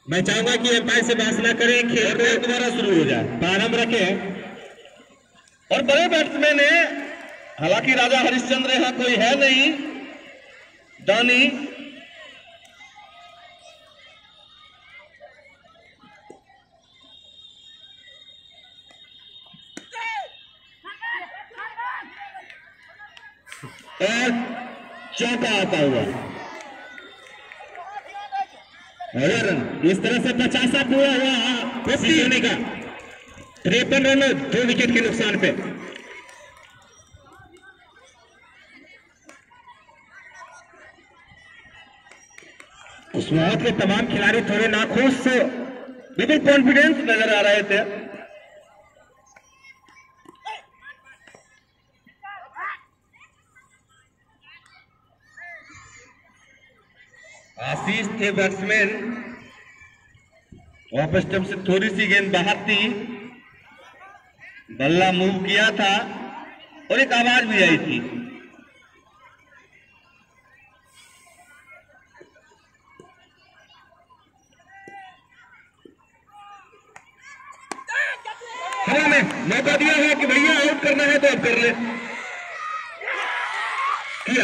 मैं चाहूंगा कि एम्पायर से बहस ना करें, खेल को दोबारा शुरू हो जाए, प्रारंभ रखें। और बड़े बैट्समैन है, हालांकि राजा हरिश्चंद्र यहां कोई है नहीं, दानी और चौका आता हुआ रन। इस तरह से 50 पूरा हुआ 50 का 53 रन 2 विकेट के नुकसान पे। उसमें के तमाम खिलाड़ी थोड़े नाखुश, बिल्कुल कॉन्फिडेंस नजर आ रहे थे। आशीष थे बैट्समैन, वापस स्टंप से थोड़ी सी गेंद बाहर थी, बल्ला मूव किया था और एक आवाज भी आई थी। हमें मौका दिया है कि भैया आउट करना है तो अब कर ले, किया,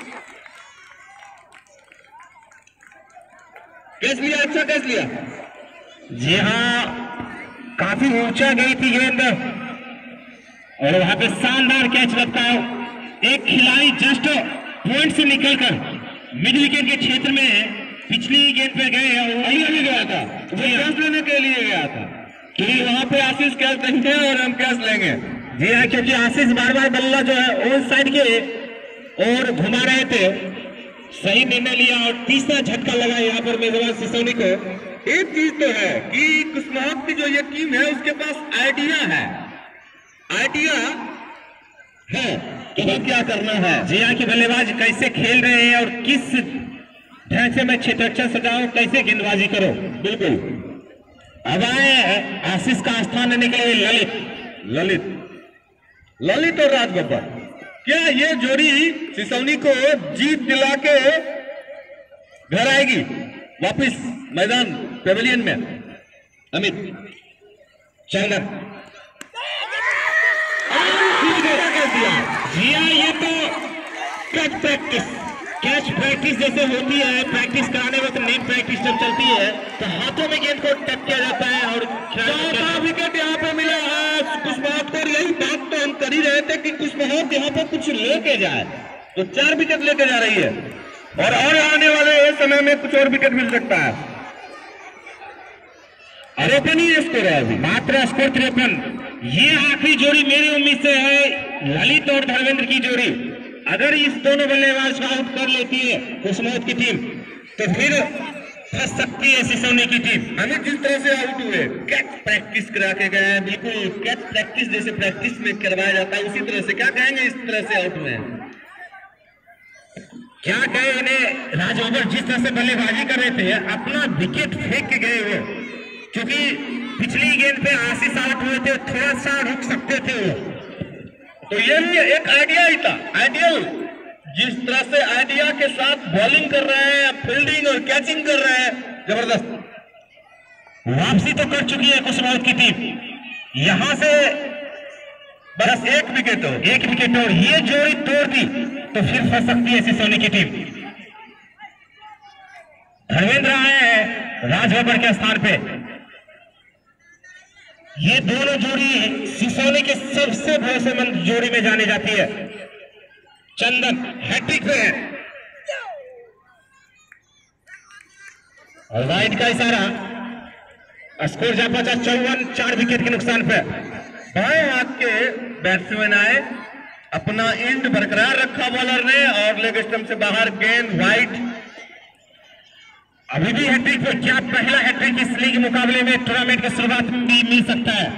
कैच लिया, अच्छा कैच लिया। जी हाँ, काफी ऊंचा गई थी गेंद और वहां पे शानदार कैच लगता है। एक खिलाड़ी जस्ट पॉइंट से निकलकर मिड विकेट के क्षेत्र में पिछली गेंद पे गए और अभी गया था, वो कैच लेने के लिए गया था कि वहां पे आशीष कैच देंगे और हम कैच लेंगे। जी हाँ, क्योंकि आशीष बार बार बल्ला जो है ऑन साइड के और घुमा रहे थे, सही निर्णय लिया और तीसरा झटका लगा यहाँ पर मेजबान सिसोनी को। एक चीज तो है कि कुशवाहा की जो ये टीम है उसके पास आइडिया है कि क्या करना है। जी हाँ, की बल्लेबाज कैसे खेल रहे हैं और किस ढंग से मैं क्षेत्ररक्षण सजाऊं, कैसे गेंदबाजी करो। बिल्कुल, अब आए आशीष का स्थान लेने के लिए ललित और राज बब्बर। क्या ये जोड़ी सिसोनी को जीत दिला के घर आएगी वापिस मैदान पेविलियन में? अमित चंदन जी हाँ, ये तो कैच प्रैक्टिस जैसे होती है। प्रैक्टिस कराने वक्त नेम प्रैक्टिस जब चलती है तो हाथों में गेंद को टच किया जाता है और चौथा विकेट यहाँ पे मिला है कुशवाहा को। यही बात तो हम कर ही रहे थे कि कुशवाहा यहाँ पे कुछ लेके जाए, तो 4 विकेट लेके जा रही है और आने वाले समय में कुछ और विकेट मिल सकता है। अरे नहीं स्कोर है अभी, मात्र स्कोर 53। ये आखिरी जोड़ी मेरी उम्मीद से है ललित और धर्मेंद्र की जोड़ी। अगर इस दोनों बल्लेबाज को आउट कर लेती है कुशवाहा की टीम तो फिर फंस सकती है सिसोनी की टीम। हमें जिस तरह से आउट हुए, कैच प्रैक्टिस करा के गए हैं, बिल्कुल कैच प्रैक्टिस जैसे प्रैक्टिस में करवाया जाता है उसी तरह से। क्या कहेंगे इस तरह से आउट हुए? क्या कहे इन्हें, राज बब्बर जिस तरह से बल्लेबाजी कर रहे थे, अपना विकेट फेंक के गए हुए, क्योंकि पिछली गेंद पे आशीष आउट हुए थे, थोड़ा सा रुक सकते थे वो। तो ये एक आइडिया ही था, आइडियल। जिस तरह से आइडिया के साथ बॉलिंग कर रहे हैं, फील्डिंग और कैचिंग कर रहे हैं, जबरदस्त। वापसी तो कर चुकी है कुशवाहा की टीम, यहां से बस एक विकेट और ये जोड़ी तोड़ दी तो फिर फंस सकती है सिसोनी की टीम। धर्मेंद्र आए हैं राज बब्बर के स्थान पे। ये दोनों जोड़ी सिसोनी के सबसे भरोसेमंद जोड़ी में जानी जाती है। चंदन हैट्रिक पे है और वाइड का इशारा, स्कोर जा पहुंचा 54, 4 विकेट के नुकसान पे। बाएं हाथ के बैट्समैन आए, अपना एंड बरकरार रखा बॉलर ने और लेग स्टंप से बाहर गेंद वाइड। अभी भी हैट्रिक पे, क्या पहला हैट्रिक इस लीग मुकाबले में टूर्नामेंट की शुरुआत में भी मिल सकता है?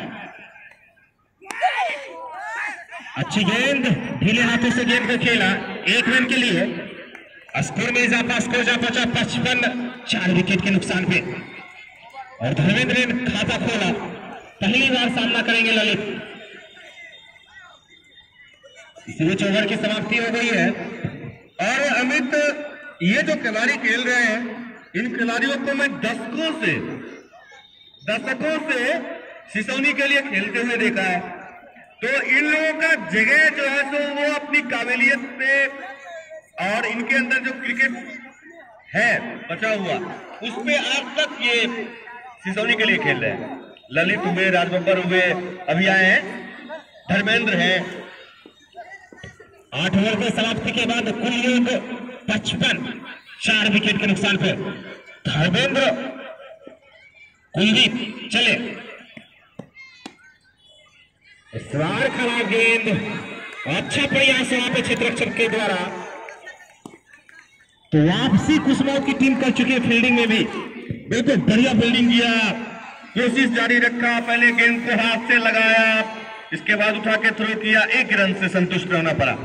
अच्छी गेंद, ढीले हाथों से गेंद को खेला, 1 रन के लिए स्कोर में इजाफा। स्कोर जा पहुंचा 55, 4 विकेट के नुकसान पे और धर्मेंद्र ने खाता खोला। पहली बार सामना करेंगे ललित। इसी बीच ओवर की समाप्ति हो गई है। और अमित, ये जो खिलाड़ी खेल रहे हैं, इन खिलाड़ियों को मैं दशकों से दशकों से सिसोनी के लिए खेलते हुए देखा है। तो इन लोगों का जगह जो है सो वो अपनी काबिलियत पे और इनके अंदर जो क्रिकेट है बचा हुआ उस पे आज तक ये सिसोनी के लिए खेल रहे हैं। ललित हुए, राजबब्बर हुए, अभी आए हैं धर्मेंद्र हैं। 8 ओवर की समाप्ति के बाद कुल योग 55, 4 विकेट के नुकसान पे धर्मेंद्र, कुलदीप चले। इस बार खराब गेंद, अच्छा प्रयास वहां पे क्षेत्ररक्षक के द्वारा। तो वापसी कुसुमाओं की टीम कर चुकी है फील्डिंग में भी। बिल्कुल बढ़िया फील्डिंग किया, कोशिश जारी रखा, पहले गेंद को हाथ से लगाया, इसके बाद उठा के थ्रो किया, 1 रन से संतुष्ट रहना पड़ा।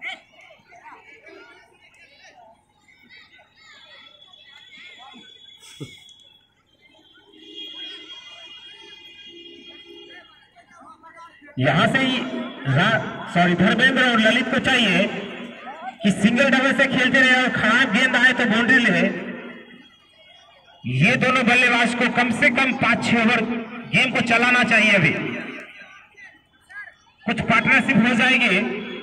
यहां से ही धर्मेंद्र और ललित को चाहिए कि सिंगल डबल से खेलते रहे और खराब गेंद आए तो बाउंड्री ले। ये दोनों बल्लेबाज को कम से कम 5-6 ओवर गेम को चलाना चाहिए। अभी कुछ पार्टनरशिप हो जाएगी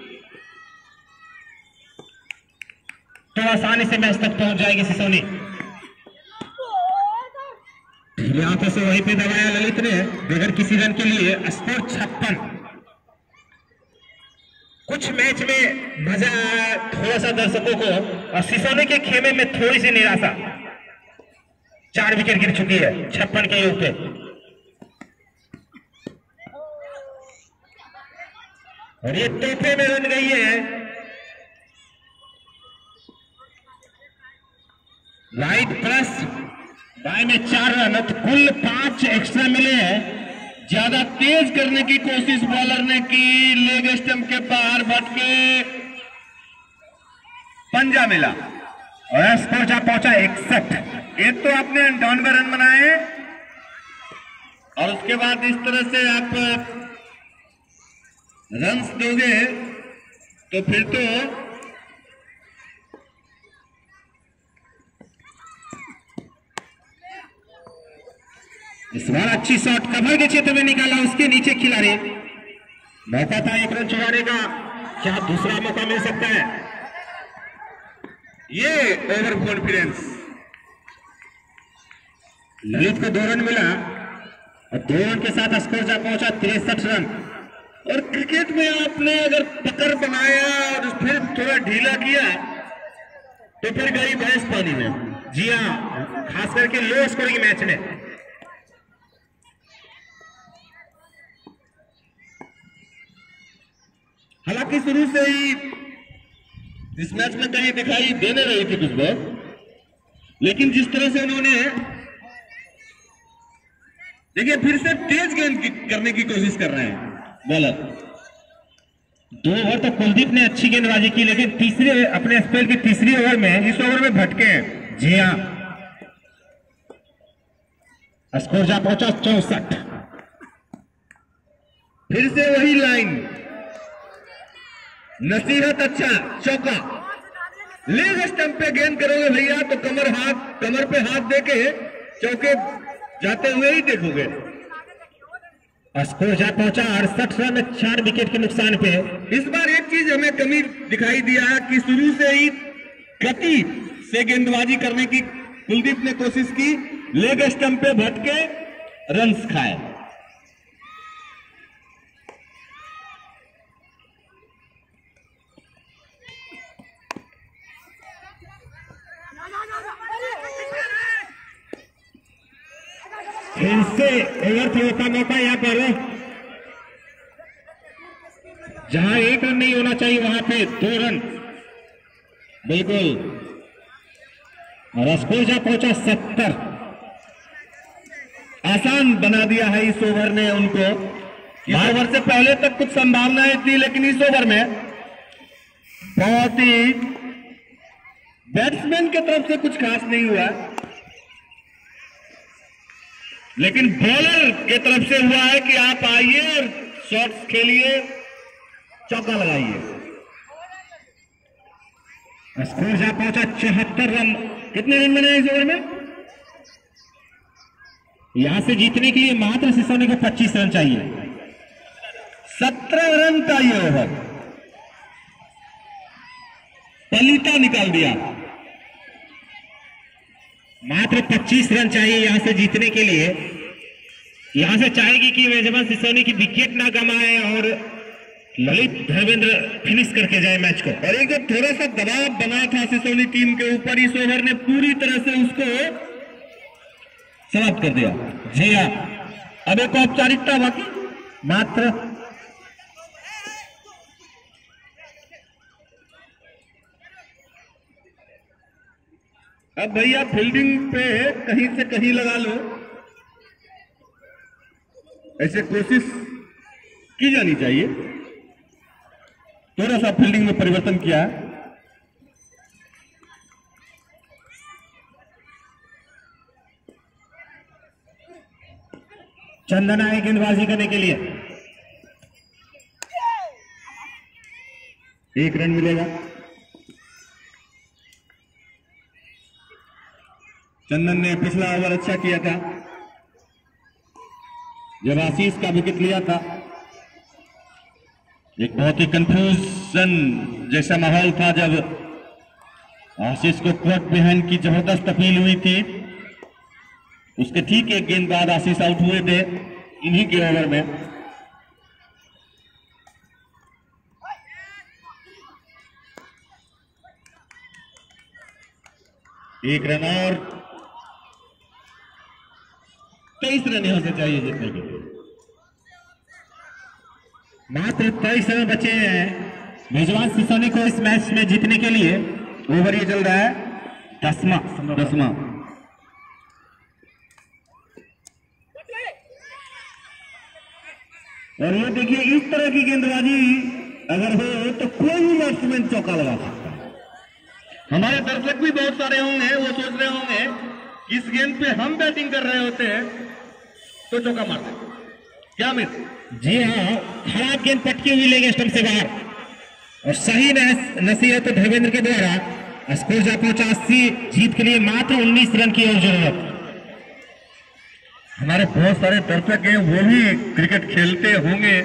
तो आसानी से मैच तक पहुंच जाएगी सिसोनी। हाथों से वहीं पे दबाया ललित ने बगैर किसी रन के लिए। स्कोर 56। कुछ मैच में मजा थोड़ा सा दर्शकों को और सिसोनी के खेमे में थोड़ी सी निराशा। 4 विकेट गिर चुकी है 56 के योग पे। और ये तोहफे में रन गई है। राइट प्लस बाय में 4 रन, कुल 5 एक्स्ट्रा मिले हैं। ज्यादा तेज करने की कोशिश बॉलर ने की, लेग स्टंप के बाहर भटके, पंजा मिला और स्कोर जा पहुंचा 61। एक तो आपने 98 रन बनाए और उसके बाद इस तरह से आप रन्स दोगे तो फिर तो इस बार अच्छी शॉट कवर के क्षेत्र में निकाला, उसके नीचे खिलाड़ी। मौका था 1 रन चुराने का, क्या दूसरा मौका मिल सकता है? ये ओवर कॉन्फिडेंस। ललित को 2 रन मिला और 2 रन के साथ स्कोर जा पहुंचा 63 रन। और क्रिकेट में आपने अगर पकड़ बनाया और फिर थोड़ा ढीला किया तो फिर गई भैंस पानी में। जी हाँ, खास करके लो स्कोरिंग मैच में। हालांकि शुरू से ही इस मैच में कहीं दिखाई देने रही थी कुछ बहुत, लेकिन जिस तरह से उन्होंने देखिए फिर से तेज गेंद करने की कोशिश कर रहे हैं बॉलर। 2 ओवर तो कुलदीप ने अच्छी गेंदबाजी की, लेकिन तीसरे अपने स्पेल की तीसरी ओवर में इस ओवर में भटके हैं। जी हाँ, स्कोर जा पहुंचा 64। फिर से वही लाइन, नसीहत अच्छा, चौका। लेग स्टंप पे गेंद करोगे भैया तो कमर पे हाथ देके चौके जाते हुए ही देखोगे। स्कोर जा पहुंचा 68 रन, 4 विकेट के नुकसान पे। इस बार एक चीज हमें कमी दिखाई दिया कि शुरू से ही गति से गेंदबाजी करने की कुलदीप ने कोशिश की, लेग स्टंप पे भटके रन्स खाए। फिर से ओवर थ्रो का मौका यहाँ पर, जहां 1 रन नहीं होना चाहिए वहां पे 2 रन बिल्कुल। और स्कोर जा पहुंचा 70। आसान बना दिया है इस ओवर ने उनको। इस ओवर से पहले तक कुछ संभावनाएं थी, लेकिन इस ओवर में बहुत ही बैट्समैन की तरफ से कुछ खास नहीं हुआ, लेकिन बॉलर की तरफ से हुआ है कि आप आइए और शॉट्स खेलिए, चौका लगाइए। स्कोर जा पहुंचा 74 रन। कितने रन बने इस ओवर में? यहां से जीतने के लिए मात्र सिसोनी को 25 रन चाहिए। 17 रन का ये ओवर पलीटा निकाल दिया। मात्र 25 रन चाहिए यहां से जीतने के लिए। यहां से चाहेगी कि मेजबान सिसोनी की विकेट ना गंवाए और ललित धर्मेंद्र फिनिश करके जाए मैच को। और एक जो थोड़ा सा दबाव बना था सिसोनी टीम के ऊपर, इस ओवर ने पूरी तरह से उसको समाप्त कर दिया। जी हाँ, अब एक औपचारिकता बाकी मात्र अब भैया फील्डिंग पे कहीं से कहीं लगा लो, ऐसे कोशिश की जानी चाहिए। थोड़ा सा फील्डिंग में परिवर्तन किया है। चंदन आए गेंदबाजी करने के लिए। 1 रन मिलेगा। चंदन ने पिछला ओवर अच्छा किया था जब आशीष का विकेट लिया था। एक बहुत ही कंफ्यूजन जैसा माहौल था जब आशीष को कोर्ट बिहाइंड की जबरदस्त अपील हुई थी। उसके ठीक एक गेंद बाद आशीष आउट हुए थे इन्हीं के ओवर में। एक रन और 23 रन यहां से चाहिए जीतने के लिए। मात्र 23 रन बचे हैं मेजबान सिसोनी को इस मैच में जीतने के लिए। ओवर ये चल रहा है 10वां। और ये देखिए, इस तरह की गेंदबाजी अगर हो तो कोई भी बैट्समैन चौका लगा सकता है। हमारे दर्शक भी बहुत सारे होंगे, वो सोच रहे होंगे कि इस गेंद पे हम बैटिंग कर रहे होते हैं तो चौका मारते क्या मिस। जी हाँ, खराब गेंद पटकी हुई लेंगे स्टंप से बाहर और सही नसीहत धर्मेंद्र के द्वारा स्कोर जा पहुंचा 80। जीत के लिए मात्र 19 रन की और जरूरत। हमारे बहुत सारे दर्शक हैं, वो भी क्रिकेट खेलते होंगे,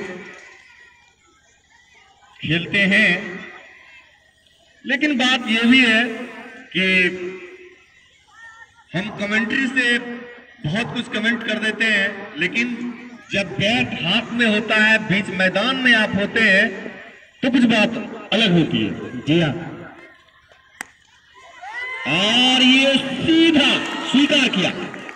खेलते हैं, लेकिन बात यह भी है कि हम कमेंट्री से बहुत कुछ कमेंट कर देते हैं, लेकिन जब बैट हाथ में होता है, बीच मैदान में आप होते हैं, तो कुछ बात अलग होती है। जी हाँ, और ये सीधा स्वीकार किया।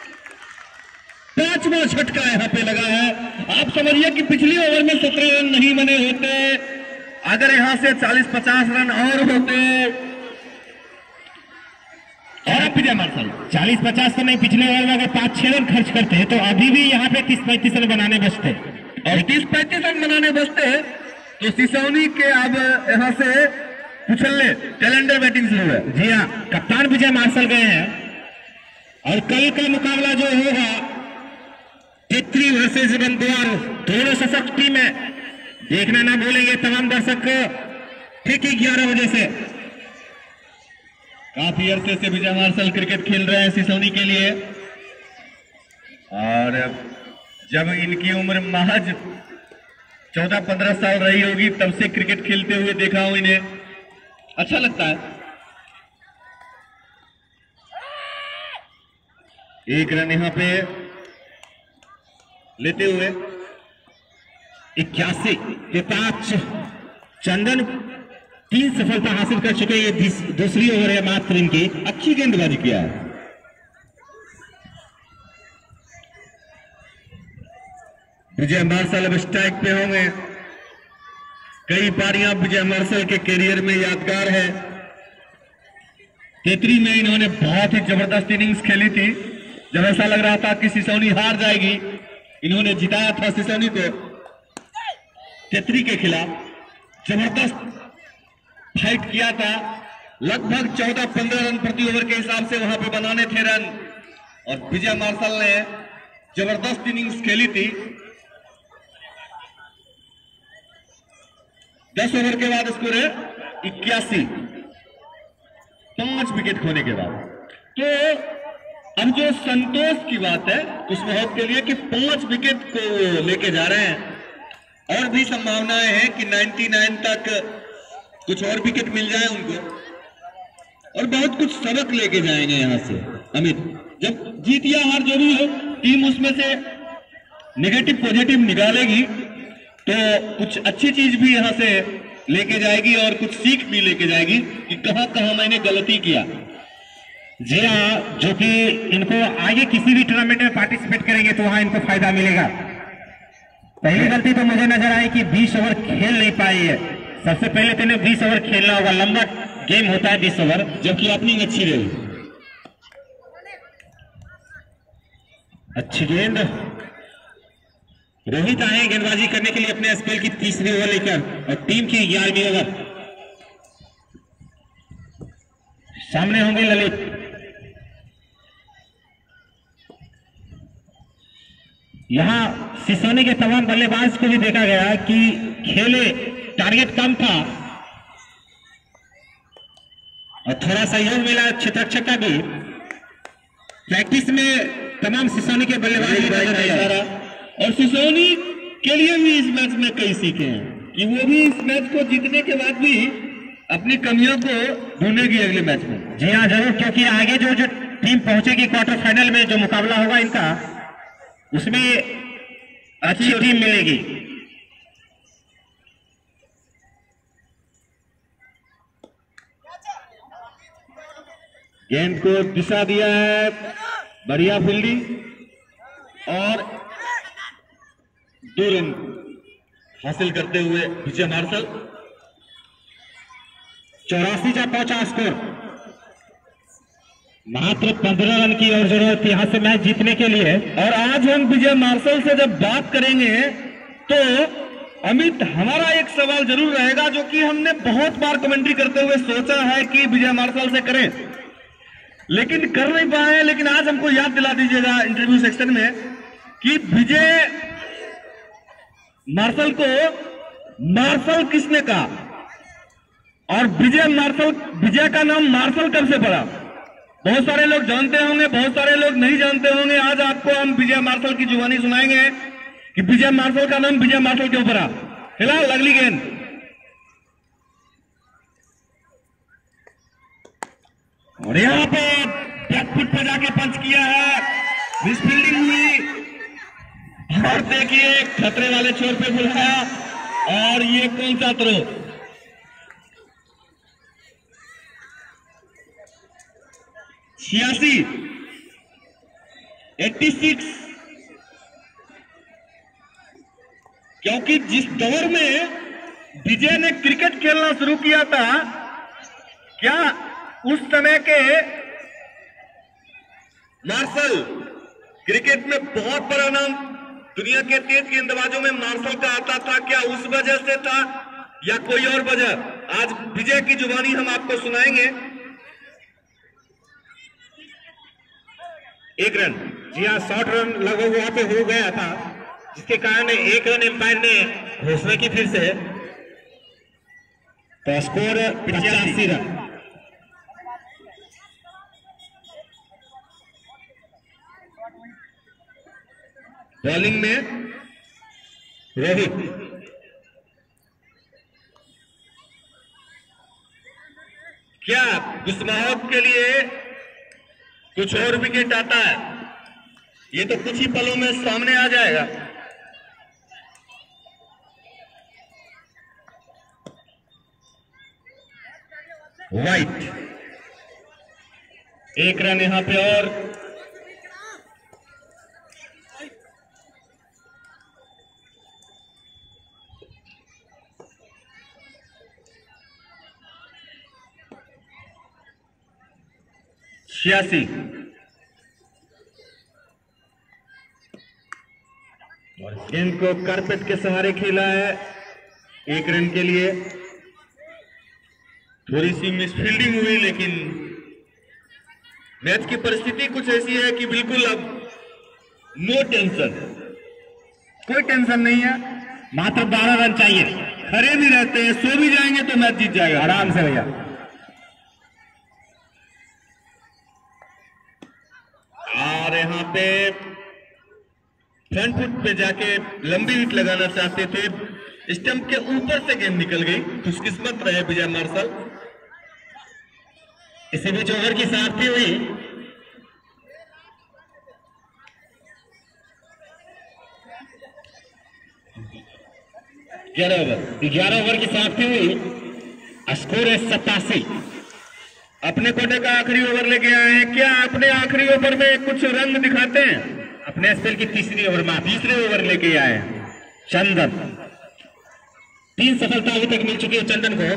5वां झटका यहां पे लगा है। आप समझिए कि पिछली ओवर में 17 रन नहीं बने होते, अगर यहां से 40-50 रन और होते और विजय मार्शल 40-50 तो नहीं, पिछले ओवर में अगर 5-6 रन खर्च करते हैं तो अभी भी यहाँ पे 30-35 रन बनाने बचते। और 30-35 रन बनाने बचते तो सिसोनी के अब यहां से कुचल्ले कैलेंडर बैटिंग शुरू है। जी हाँ, कप्तान विजय मार्शल गए हैं और कल का मुकाबला जो होगा तेत्री वर्सेस बंदुआर, दोनों सशक्त टीम है। देखना ना भूलेंगे तमाम दर्शक ठीक 11 बजे से। काफी अरसे से विजय मार्शल क्रिकेट खेल रहे हैं सिसोनी के लिए, और जब इनकी उम्र महज 14-15 साल रही होगी तब से क्रिकेट खेलते हुए देखा हूं इन्हें, अच्छा लगता है। 1 रन यहां पे लेते हुए 81 के 5 चंदन 3 सफलता हासिल कर चुके। ये दूसरी ओवर है मात्र इनकी। अच्छी गेंदबाजी किया है। विजय मार्शल अब स्ट्राइक पे होंगे। कई पारियां विजय मार्शल के कैरियर में यादगार है। तेतरी में इन्होंने बहुत ही जबरदस्त इनिंग्स खेली थी, जब ऐसा लग रहा था कि सिसोनी हार जाएगी। इन्होंने जिताया था सिसोनी को तेतरी के खिलाफ, जबरदस्त फाइट किया था। लगभग 14-15 रन प्रति ओवर के हिसाब से वहां पे बनाने थे रन, और विजय मार्शल ने जबरदस्त इनिंग्स खेली थी। 10 ओवर के बाद स्कोर है 81, 5 विकेट खोने के बाद। तो अब जो संतोष की बात है कुशवाहा के लिए कि 5 विकेट को लेके जा रहे हैं और भी संभावनाएं हैं कि 99 तक कुछ और विकेट मिल जाए उनको और बहुत कुछ सबक लेके जाएंगे यहां से। अमित, जब जीत या हार जो भी हो, टीम उसमें से नेगेटिव पॉजिटिव निकालेगी तो कुछ अच्छी चीज भी यहां से लेके जाएगी और कुछ सीख भी लेके जाएगी कि कहां कहां मैंने गलती किया। जी हाँ, जो कि इनको आगे किसी भी टूर्नामेंट में पार्टिसिपेट करेंगे तो वहां इनको फायदा मिलेगा। पहली गलती तो मुझे नजर आई कि 20 ओवर खेल नहीं पाई है। सबसे पहले तो इन्हें 20 ओवर खेलना होगा, लंबा गेम होता है 20 ओवर, जबकि ओपनिंग अच्छी रही। अच्छी गेंद, रोहित आए गेंदबाजी करने के लिए अपने स्पेल की तीसरी ओवर लेकर और टीम की 11वीं ओवर। सामने होंगे ललित। यहां सिसोने के तमाम बल्लेबाज को भी देखा गया कि खेले, टारगेट कम था और थोड़ा सहयोग मिला क्षेत्ररक्षक का भी। प्रैक्टिस में तमाम सिसोनी के बल्लेबाज भी नजर आया और सिसोनी के लिए भी इस मैच में कई सीखे हैं कि वो भी इस मैच को जीतने के बाद भी अपनी कमियों को ढूंढेगी अगले मैच में। जी हाँ जरूर, क्योंकि आगे जो टीम पहुंचेगी क्वार्टर फाइनल में, जो मुकाबला होगा इनका, उसमें अच्छी टीम मिलेगी। गेंद को दिशा दिया है, बढ़िया फील्डिंग और 2 रन हासिल करते हुए विजय मार्शल। 84 का पहुंचा स्कोर। मात्र 15 रन की और जरूरत थी यहां से मैच जीतने के लिए। और आज हम विजय मार्शल से जब बात करेंगे तो अमित, हमारा एक सवाल जरूर रहेगा जो कि हमने बहुत बार कमेंट्री करते हुए सोचा है कि विजय मार्शल से करें, लेकिन कर नहीं पाए। लेकिन आज हमको याद दिला दीजिएगा इंटरव्यू सेक्शन में कि विजय मार्शल को मार्शल किसने कहा और विजय का नाम मार्शल कब से पड़ा। बहुत सारे लोग जानते होंगे, बहुत सारे लोग नहीं जानते होंगे। आज आपको हम विजय मार्शल की जुबानी सुनाएंगे कि विजय मार्शल का नाम विजय मार्शल क्यों पड़ा। फिलहाल अगली गेंद, और यहाँ पे बैकफुट पे जाके पंच किया है, मिस फील्डिंग हुई और देखिए खतरे वाले छोर पे बुलाया और ये कौन सा थ्रो। 86 क्योंकि जिस दौर में विजय ने क्रिकेट खेलना शुरू किया था, क्या उस समय के मार्शल क्रिकेट में बहुत बड़ा नाम, दुनिया के तेज गेंदबाजों में मार्शल का आता था, क्या उस वजह से था या कोई और वजह? आज विजय की जुबानी हम आपको सुनाएंगे। 1 रन, जी हाँ, शॉर्ट रन लगभग वहां पे हो गया था, जिसके कारण 1 रन एम्पायर ने घोषणा की फिर से, तो स्कोर 85 रन। बॉलिंग में रोहित, क्या कुशवाहा के लिए कुछ और विकेट आता है? ये तो कुछ ही पलों में सामने आ जाएगा। वाइट, 1 रन यहां पे और छियासी। और गेंद को कारपेट के सहारे खेला है 1 रन के लिए। थोड़ी सी मिसफील्डिंग हुई, लेकिन मैच की परिस्थिति कुछ ऐसी है कि बिल्कुल अब नो टेंशन, कोई टेंशन नहीं है। मात्र 12 रन चाहिए, खड़े भी रहते हैं, सो भी जाएंगे तो मैच जीत जाएगा आराम से भैया। यहाँ पे फ्रंट फुट पे जाके लंबी हिट लगाना चाहते थे, स्टंप के ऊपर से गेंद निकल गई। खुशकिस्मत रहे विजय मार्शल। इसी बीच ओवर की समाप्ति हुई। ग्यारह ओवर की समाप्ति हुई। स्कोर है 87। अपने कोटे का आखिरी ओवर लेके आए हैं। क्या अपने आखिरी ओवर में कुछ रंग दिखाते हैं? अपने स्पेल की तीसरे ओवर लेके आए चंदन। 3 सफलता अभी तक मिल चुकी है चंदन को,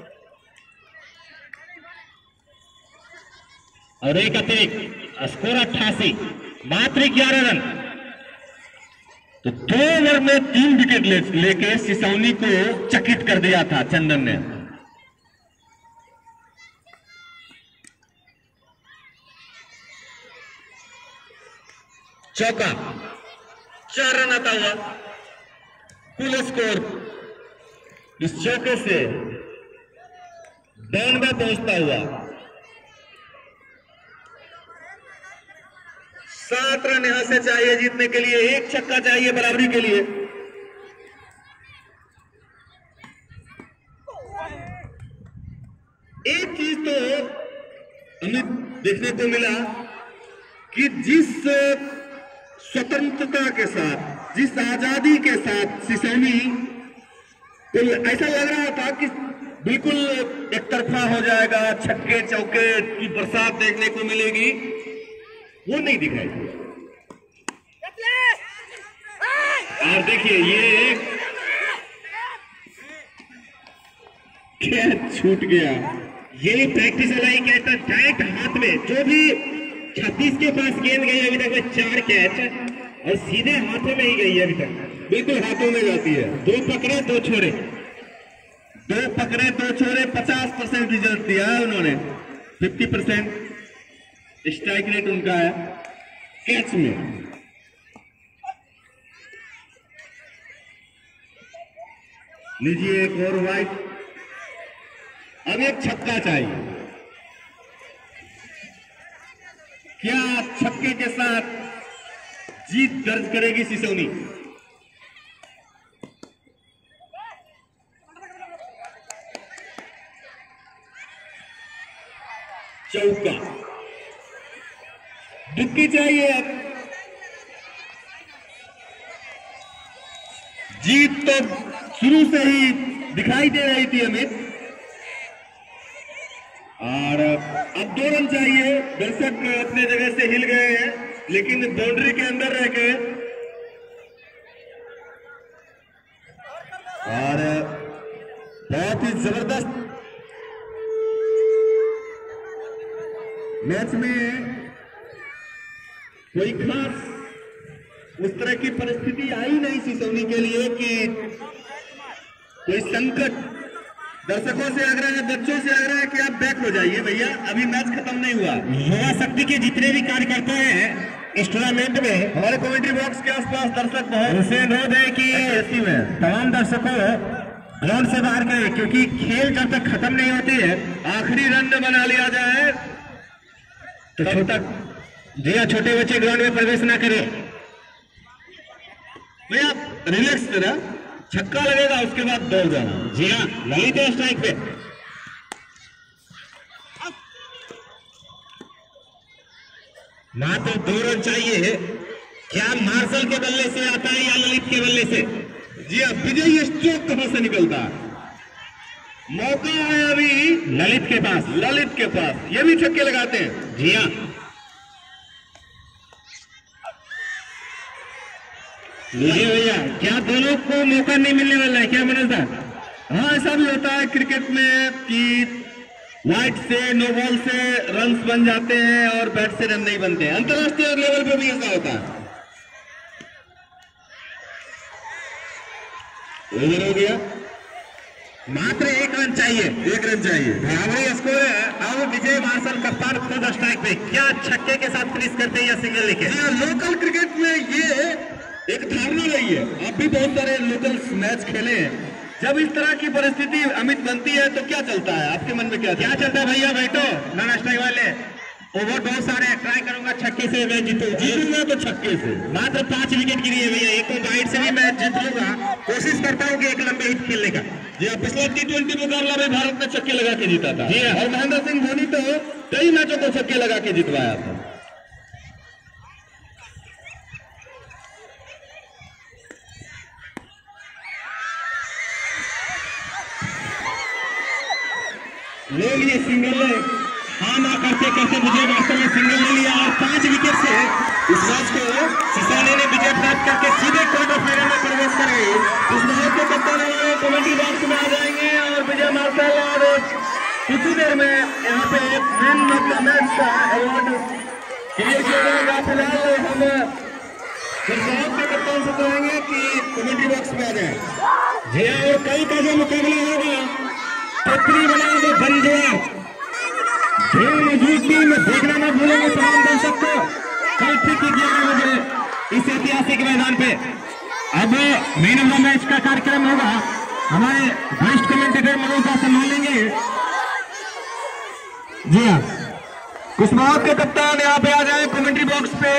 और एक अतिरिक्त। स्कोर 88, मात्र 11 रन। तो 2 ओवर में 3 विकेट लेके सिसौनी को चकित कर दिया था चंदन ने। चौका, 4 रन आता हुआ कुल स्कोर इस चौके से 92 पहुंचता हुआ। 7 रन यहां से चाहिए जीतने के लिए, 1 छक्का चाहिए बराबरी के लिए। एक चीज तो हमें देखने को मिला कि जिस स्वतंत्रता के साथ, जिस आजादी के साथ सिसौनी, तो ऐसा लग रहा था कि बिल्कुल एक तरफा हो जाएगा, छक्के चौके की बरसात देखने को मिलेगी, वो नहीं दिखाई दिया। और देखिए ये कैच छूट गया। यही प्रैक्टिस वाला ही कैच था, डायरेक्ट हाथ में। जो भी 36 के पास गेंद गई अभी तक में 4 कैच, और सीधे हाथों में ही गई है अभी तक, बिल्कुल हाथों में जाती है। 2 पकड़े 2 छोड़े। 2 पकड़े 2 छोड़े, 50% रिजल्ट दिया है उन्होंने। 50% स्ट्राइक रेट उनका है कैच में। लीजिए एक और वाइड। अब एक छक्का चाहिए। क्या छक्के के साथ जीत दर्ज करेगी सिसौनी? चौका, दुक्की चाहिए। अब जीत तो शुरू से ही दिखाई दे रही थी अमित, और अब 2 रन चाहिए। दर्शक अपने जगह से हिल गए हैं, लेकिन बाउंड्री के अंदर रह गए, और बहुत ही जबरदस्त मैच में कोई खास उस तरह की परिस्थिति आई नहीं सिसौनी के लिए कि कोई संकट। दर्शकों से आग्रह है, बच्चों से आग्रह है कि आप बैक हो जाइए भैया, अभी मैच खत्म नहीं हुआ। युवा शक्ति के जितने भी कार्यकर्ता हैं इस टूर्नामेंट में, हमारे कमेंट्री बॉक्स के आसपास दर्शक बहुत, उनसे अनुरोध है कि तमाम दर्शकों ग्राउंड से बाहर करें, क्योंकि खेल जब तक खत्म नहीं होती है, आखिरी रन बना लिया जाए तो छोटे बच्चे ग्राउंड में प्रवेश ना करें। भैया रिलैक्स करा, छक्का लगेगा उसके बाद दौड़ जाना। जी हाँ, ललित है स्ट्राइक पे। मात्र 2 रन चाहिए। क्या मार्शल के बल्ले से आता है या ललित के बल्ले से? जी हाँ, विजयी स्ट्रोक कहां से निकलता है? मौका है अभी ललित के पास, ये भी छक्के लगाते हैं। जी हाँ, लीजिए भैया, क्या दोनों को मौका नहीं मिलने वाला है क्या मनोज दा? हाँ, ऐसा भी होता है क्रिकेट में कि वाइड से, नो बॉल से रन्स बन जाते हैं और बैट से रन नहीं बनते हैं। अंतरराष्ट्रीय लेवल पे भी ऐसा होता है। ओवर हो गया, मात्र 1 रन चाहिए। 1 रन चाहिए, बराबरी स्कोर है। अब विजय मार्शल कप्तान खुद स्ट्राइक पे, क्या छक्के के साथ फिनिश करते हैं या सिंगल लेके? लोकल क्रिकेट में ये एक धारणा रही है। आप भी बहुत सारे लोकल मैच खेले हैं। जब इस तरह की परिस्थिति अमित बनती है तो क्या चलता है आपके मन में? क्या चलता है भैया? बैठो, नॉन स्ट्राइक वाले ओवर बहुत सारे ट्राई करूंगा, छक्के से मैं जीतूंगा तो छक्के से। मात्र 5 विकेट गिरी है भैया, एक वाइड से भी मैं जीत लूंगा। कोशिश करता हूँ कि एक लंबे हिट खेलने का। जी हाँ, पिछले T20 मुकाबला में भारत ने छक्के लगा के जीता था। जी हाँ। और महेंद्र सिंह धोनी तो कई मैचों को छक्के लगा के जितवाया था। ले लिए सिंगल, हाँ ना करते करते मुझे वास्तव में सिंगल ले लिया और 5 विकेट से इस मैच को सिसोदिया ने विजय प्राप्त करके सीधे क्वार्टर फाइनल में प्रवेश कर गए। इस मैच के कप्तान हमारे कमेंट्री बॉक्स में आ जाएंगे और विजय मार्शल और कुछ देर में यहाँ पे मैन ऑफ द मैच का अवार्ड क्लियर किया जाएगा। फिलहाल हम सिरसाट के कप्तान से कहेंगे कि कमेंट्री बॉक्स में आ जाए। जी हाँ, और कई का जो मुकाबला होगा पत्री बनाएंगे बड़ी जोर मजबूत टीम देखना न भूलेंगे तमाम दर्शक को। कल ठीक 11 बजे इस ऐतिहासिक मैदान पे अब मेन ऑफ द मैच का कार्यक्रम होगा। हमारे वरिष्ठ कमेंटेटर मनोज का सम्मान लेंगे। जी हाँ, कुशमावत के कप्तान यहाँ पे आ जाए कमेंट्री बॉक्स पे।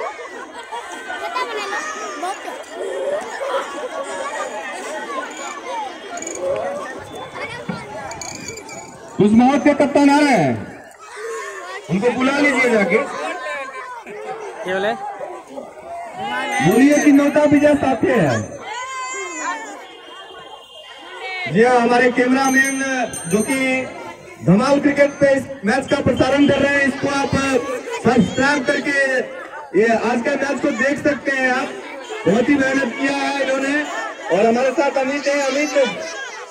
कुशमावत के कप्तान आ रहे हैं, उनको बुला लीजिए जाके। क्या बोले? बोलिए कि नौता विजय साथे है। जी हाँ, हमारे कैमरामैन जो कि धमाल क्रिकेट पे इस मैच का प्रसारण कर रहे हैं, इसको आप सब्सक्राइब करके ये आज का मैच को देख सकते हैं। आप बहुत ही मेहनत किया है इन्होंने। और हमारे साथ अमित है। अमित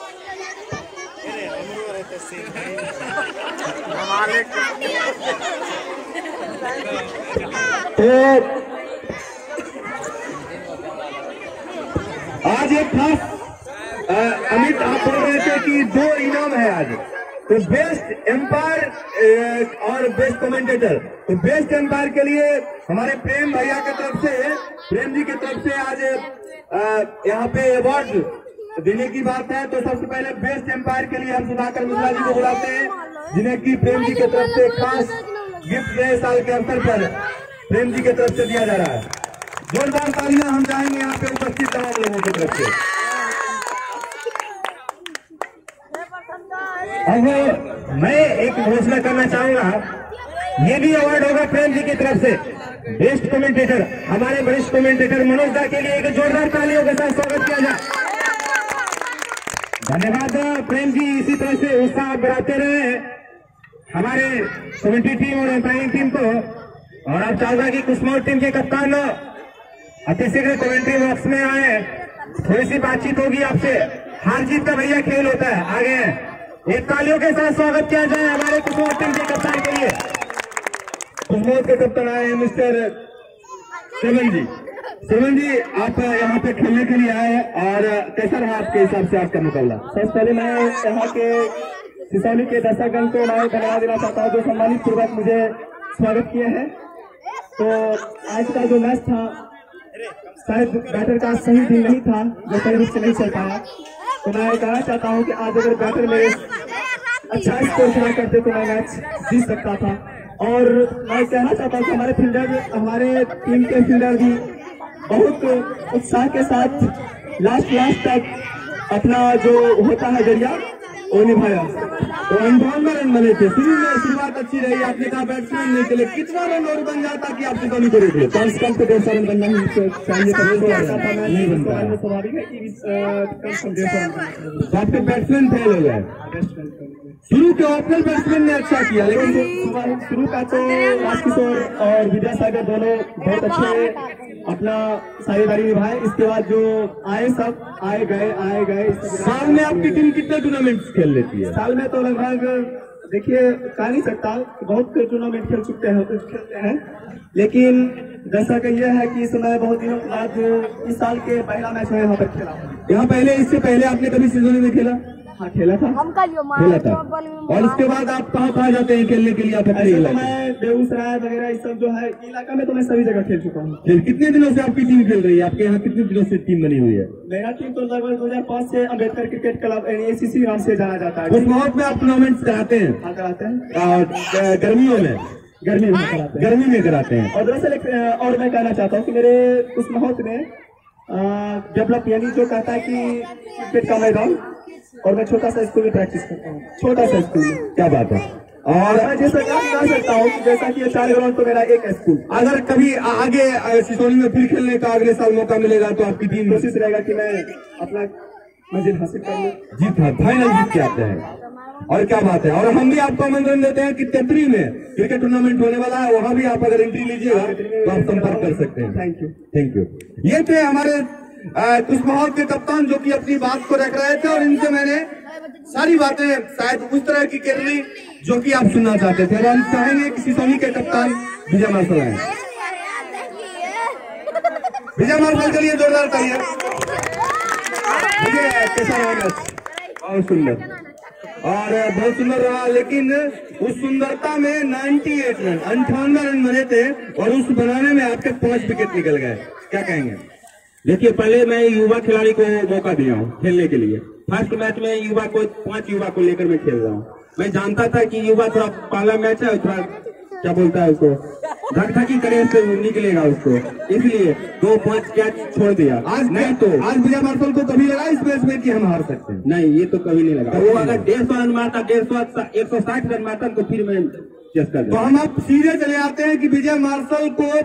तो आज एक खास अमित आप बोल रहे थे कि 2 इनाम है आज, तो बेस्ट एम्पायर और बेस्ट कमेंटेटर। तो बेस्ट एम्पायर के लिए हमारे प्रेम भैया की तरफ से, प्रेम जी की तरफ से आज यहाँ पे अवार्ड देने की बात है। तो सबसे पहले बेस्ट एम्पायर के लिए हम सुधाकर मिश्रा जी को बुलाते हैं, जिन्हें की प्रेम जी की तरफ से खास गिफ्ट नए साल के अवसर पर प्रेम जी की तरफ से दिया जा रहा है। जोरदार तालियां हम चाहेंगे यहाँ पे उपस्थित तमाम लोगों की तरफ से। अब मैं एक घोषणा करना चाहूंगा, ये भी अवार्ड होगा प्रेम जी की तरफ से बेस्ट कमेंटेटर। हमारे वरिष्ठ कमेंटेटर मनोज दा के लिए एक जोरदार तालियों के साथ स्वागत किया जाए। धन्यवाद प्रेम जी, इसी तरह से उत्साह बढ़ाते रहे हमारे कमेंट्री टीम और एम्पायरिंग टीम को। और आप चाहूंगा कि कुशमावत टीम के कप्तान अति शीघ्र कमेंट्री बॉक्स में आए, थोड़ी सी बातचीत होगी आपसे। हार जीत का भैया खेल होता है, आगे एक तालियों के साथ स्वागत किया जाए हमारे कुशमावत टीम के कप्तान के लिए। कुशमावत के कप्तान आए हैं मिस्टर श्रवण जी। श्रवण जी, आप यहाँ पे खेलने के लिए आए और कैसा रहा आपके हिसाब से आपका मुकाबला? सबसे पहले मैं यहाँ के सिसौली के दर्शकगण को मैं धन्यवाद देना चाहता हूँ जो सम्मानित पूर्वक मुझे स्वागत किए हैं। तो आज का जो मैच था शायद बैटर का सही दिन नहीं था, जो सही रूप से नहीं चल पाया। तो मैं कहना चाहता हूँ कि आज अगर बैटर मेरे अच्छा स्कोर खड़ा करते तो मैं मैच जीत सकता था। और मैं कहना चाहता हूँ कि हमारे फील्डर, हमारे टीम के फील्डर भी बहुत उत्साह के साथ लास्ट तक अपना जो होता है जरिया वो निभाया। तो 58 रन बने थे। शुरुआत अच्छी रही, आपने कहा बैट्समैन ने के लिए कितना रन और बन जाता कि आप सिसौली को देख ले? कम से कम तो 150 रन बनना ही चाहिए था, नहीं बन पाया। स्वाभाविक है कि कम से कम 150 रन। तो आपके बैट्समैन फेल हो गए। शुरू के ओपनर बैट्समैन ने अच्छा किया, लेकिन शुरू का तो राजकिशोर और विद्यासागर दोनों बहुत अच्छे अपना साझेदारी निभाए। इसके बाद जो आए सब आए गए। साल में आपकी टीम कितने टूर्नामेंट खेल लेती है? साल में तो लगभग देखिए कह नहीं सकता, बहुत टूर्नामेंट खेलते हैं, लेकिन जैसा कि यह है कि इस समय बहुत दिनों के बाद इस साल के पहला मैच में यहाँ पर खेला। यहाँ पहले, इससे पहले आपने कभी सिसौली में खेला? हाँ खेला था। और इसके बाद आप कहाँ जाते हैं खेलने के लिए? आप तो मैं बेगूसराय वगैरह इस सब जो है इलाका में तो मैं सभी जगह खेल चुका हूँ। कितने दिनों से आपकी टीम खेल रही है? आपके यहाँ कितने दिनों से टीम बनी हुई है? मेरा टीम तो लगभग 2005 से अम्बेडकर क्रिकेट क्लब ACC नाम से जाना जाता है। कुशमावत में आप टूर्नामेंट कराते हैं? हाँ कराते हैं। गर्मियों में गर्मी में कराते हैं। गर्मी में कराते हैं। और दरअसल और मैं कहना चाहता हूँ कि मेरे उस महोत्सव में डेवलप यानी जो कहता है कि क्रिकेट का मैदान, और मैं छोटा सा स्कूल में प्रैक्टिस करता हूँ, छोटा सा स्कूल में। क्या बात है। और मैं जैसे काम कर सकता हूँ कि जैसा कि 4 ग्राउंड तो मेरा एक स्कूल। अगर कभी आगे सिसोली में फिर खेलने का अगले साल मौका मिलेगा तो आपकी टीम कोशिश रहेगा कि मैं अपना मंजिल हासिल कर लूँ। जीत फाइनल जीत के आते हैं। और क्या बात है। और हम भी आपको आमंत्रण देते हैं कि तेतरी में क्रिकेट टूर्नामेंट होने वाला है, वहां भी आप अगर एंट्री लीजिएगा तो आप संपर्क कर सकते हैं। Thank you. Thank you. ये थे हमारे कुछ माहौल के कप्तान जो कि अपनी बात को रख रहे थे, और इनसे मैंने सारी बातें शायद उस तरह की कर ली जो कि आप सुनना चाहते थे। और हम चाहेंगे कि सिसोली के कप्तान विजय मार्शल आए। विजय मार्शल के लिए जोरदार तालियां। विजय कैसा रहा मैच? बहुत सुंदर, और बहुत सुंदर रहा, लेकिन उस सुंदरता में 98 रन 58 रन बने थे, और उस बनाने में आपके 5 विकेट निकल गए। क्या कहेंगे? देखिए, पहले मैं युवा खिलाड़ी को मौका दिया हूँ खेलने के लिए। फर्स्ट मैच में युवा को 5 युवा को लेकर मैं खेल रहा हूँ। मैं जानता था कि युवा थोड़ा पहला मैच है, थोड़ा क्या बोलता है उसको धकधकी करे से निकलेगा उसको, इसलिए 2-5 कैच छोड़ दिया। आज नहीं तो आज विजय मार्शल को कभी लगा इस मैच में कि हम हार सकते हैं? नहीं, ये तो कभी नहीं लगा। वो अगर 150 रन मारता, 160 रन मारता तो फिर मैं चेष्टा। तो हम अब सीधे चले आते हैं कि विजय मार्शल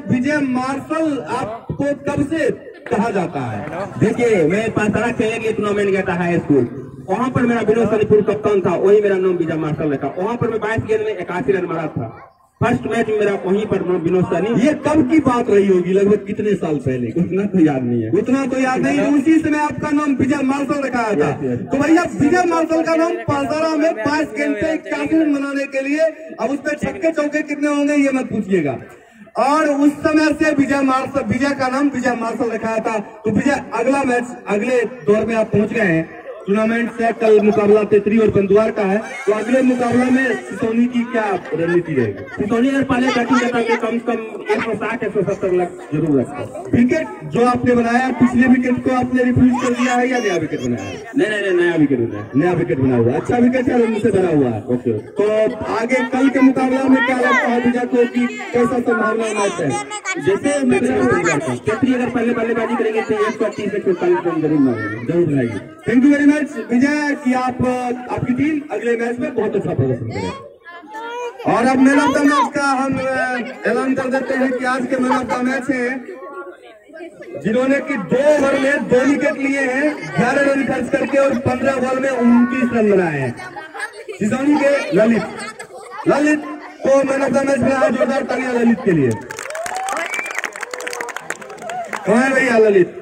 आपको कब से कहा जाता है? देखिए, मैं पांचतारा खेलने के लिए टूर्नामेंट गया था हाई स्कूल, वहाँ पर मेरा विनोद सलीपुर कप्तान था, वही मेरा नाम विजय मार्शल रखा। वहाँ पर मैं 22 गेंद में 81 रन मारा था। फर्स्ट मैच मेरा वहीं पर विनोद सलीम। ये कब की बात रही होगी? लगभग कितने साल पहले? उतना तो याद नहीं है। उतना तो याद नहीं है। उसी समय आपका नाम विजय मार्शल रखा था। तो भैया विजय मार्शल का नाम पालसारा में 22 गेंद पे 81 रन बनाने के लिए, अब उसमें छक्के चौके कितने होंगे ये मत पूछिएगा। और उस समय से विजय का नाम विजय मार्शल रखा था। तो विजय, अगला मैच अगले दौर में आप पहुंच गए हैं। टूर्नामेंट से कल मुकाबला तेतरी और बंदुआर का है, तो अगले मुकाबला में सिसोली की क्या रणनीति रहेगी? सिसोली अगर पहले बैटिंग करता है कम से कम 160-170 लाख जरूर रखता है। विकेट जो आपने बनाया, पिछले विकेट को आपने रिफ्यूज कर दिया है या नया विकेट बनाया है? नहीं, नया विकेट बनाया। नया विकेट बना हुआ है। अच्छा विकेट है, रन से भरा हुआ है। ओके, तो आगे कल के मुकाबला में क्या लगता है विजय को कि कैसा संभावना मैच है? जैसे तेतरी अगर पहले बल्लेबाजी करेंगे तो 130 से 45 रन जरूर मारेंगे, जरूर बनाएगी। Thank you very much Vijay कि आपकी टीम अगले मैच में बहुत अच्छा प्रदर्शन करे। और अब मैन ऑफ द मैच का हम ऐलान कर देते हैं कि आज के मैन ऑफ द मैच है जिन्होंने कि 2 ओवर में 2 विकेट लिए हैं, 11 रन खर्च करके, और 15 बॉल में 29 रन बनाए हैं। सिसोली के ललित को मैन ऑफ द मैच मिला। जोरदार तालियां ललित के लिए। कौन है भैया ललित?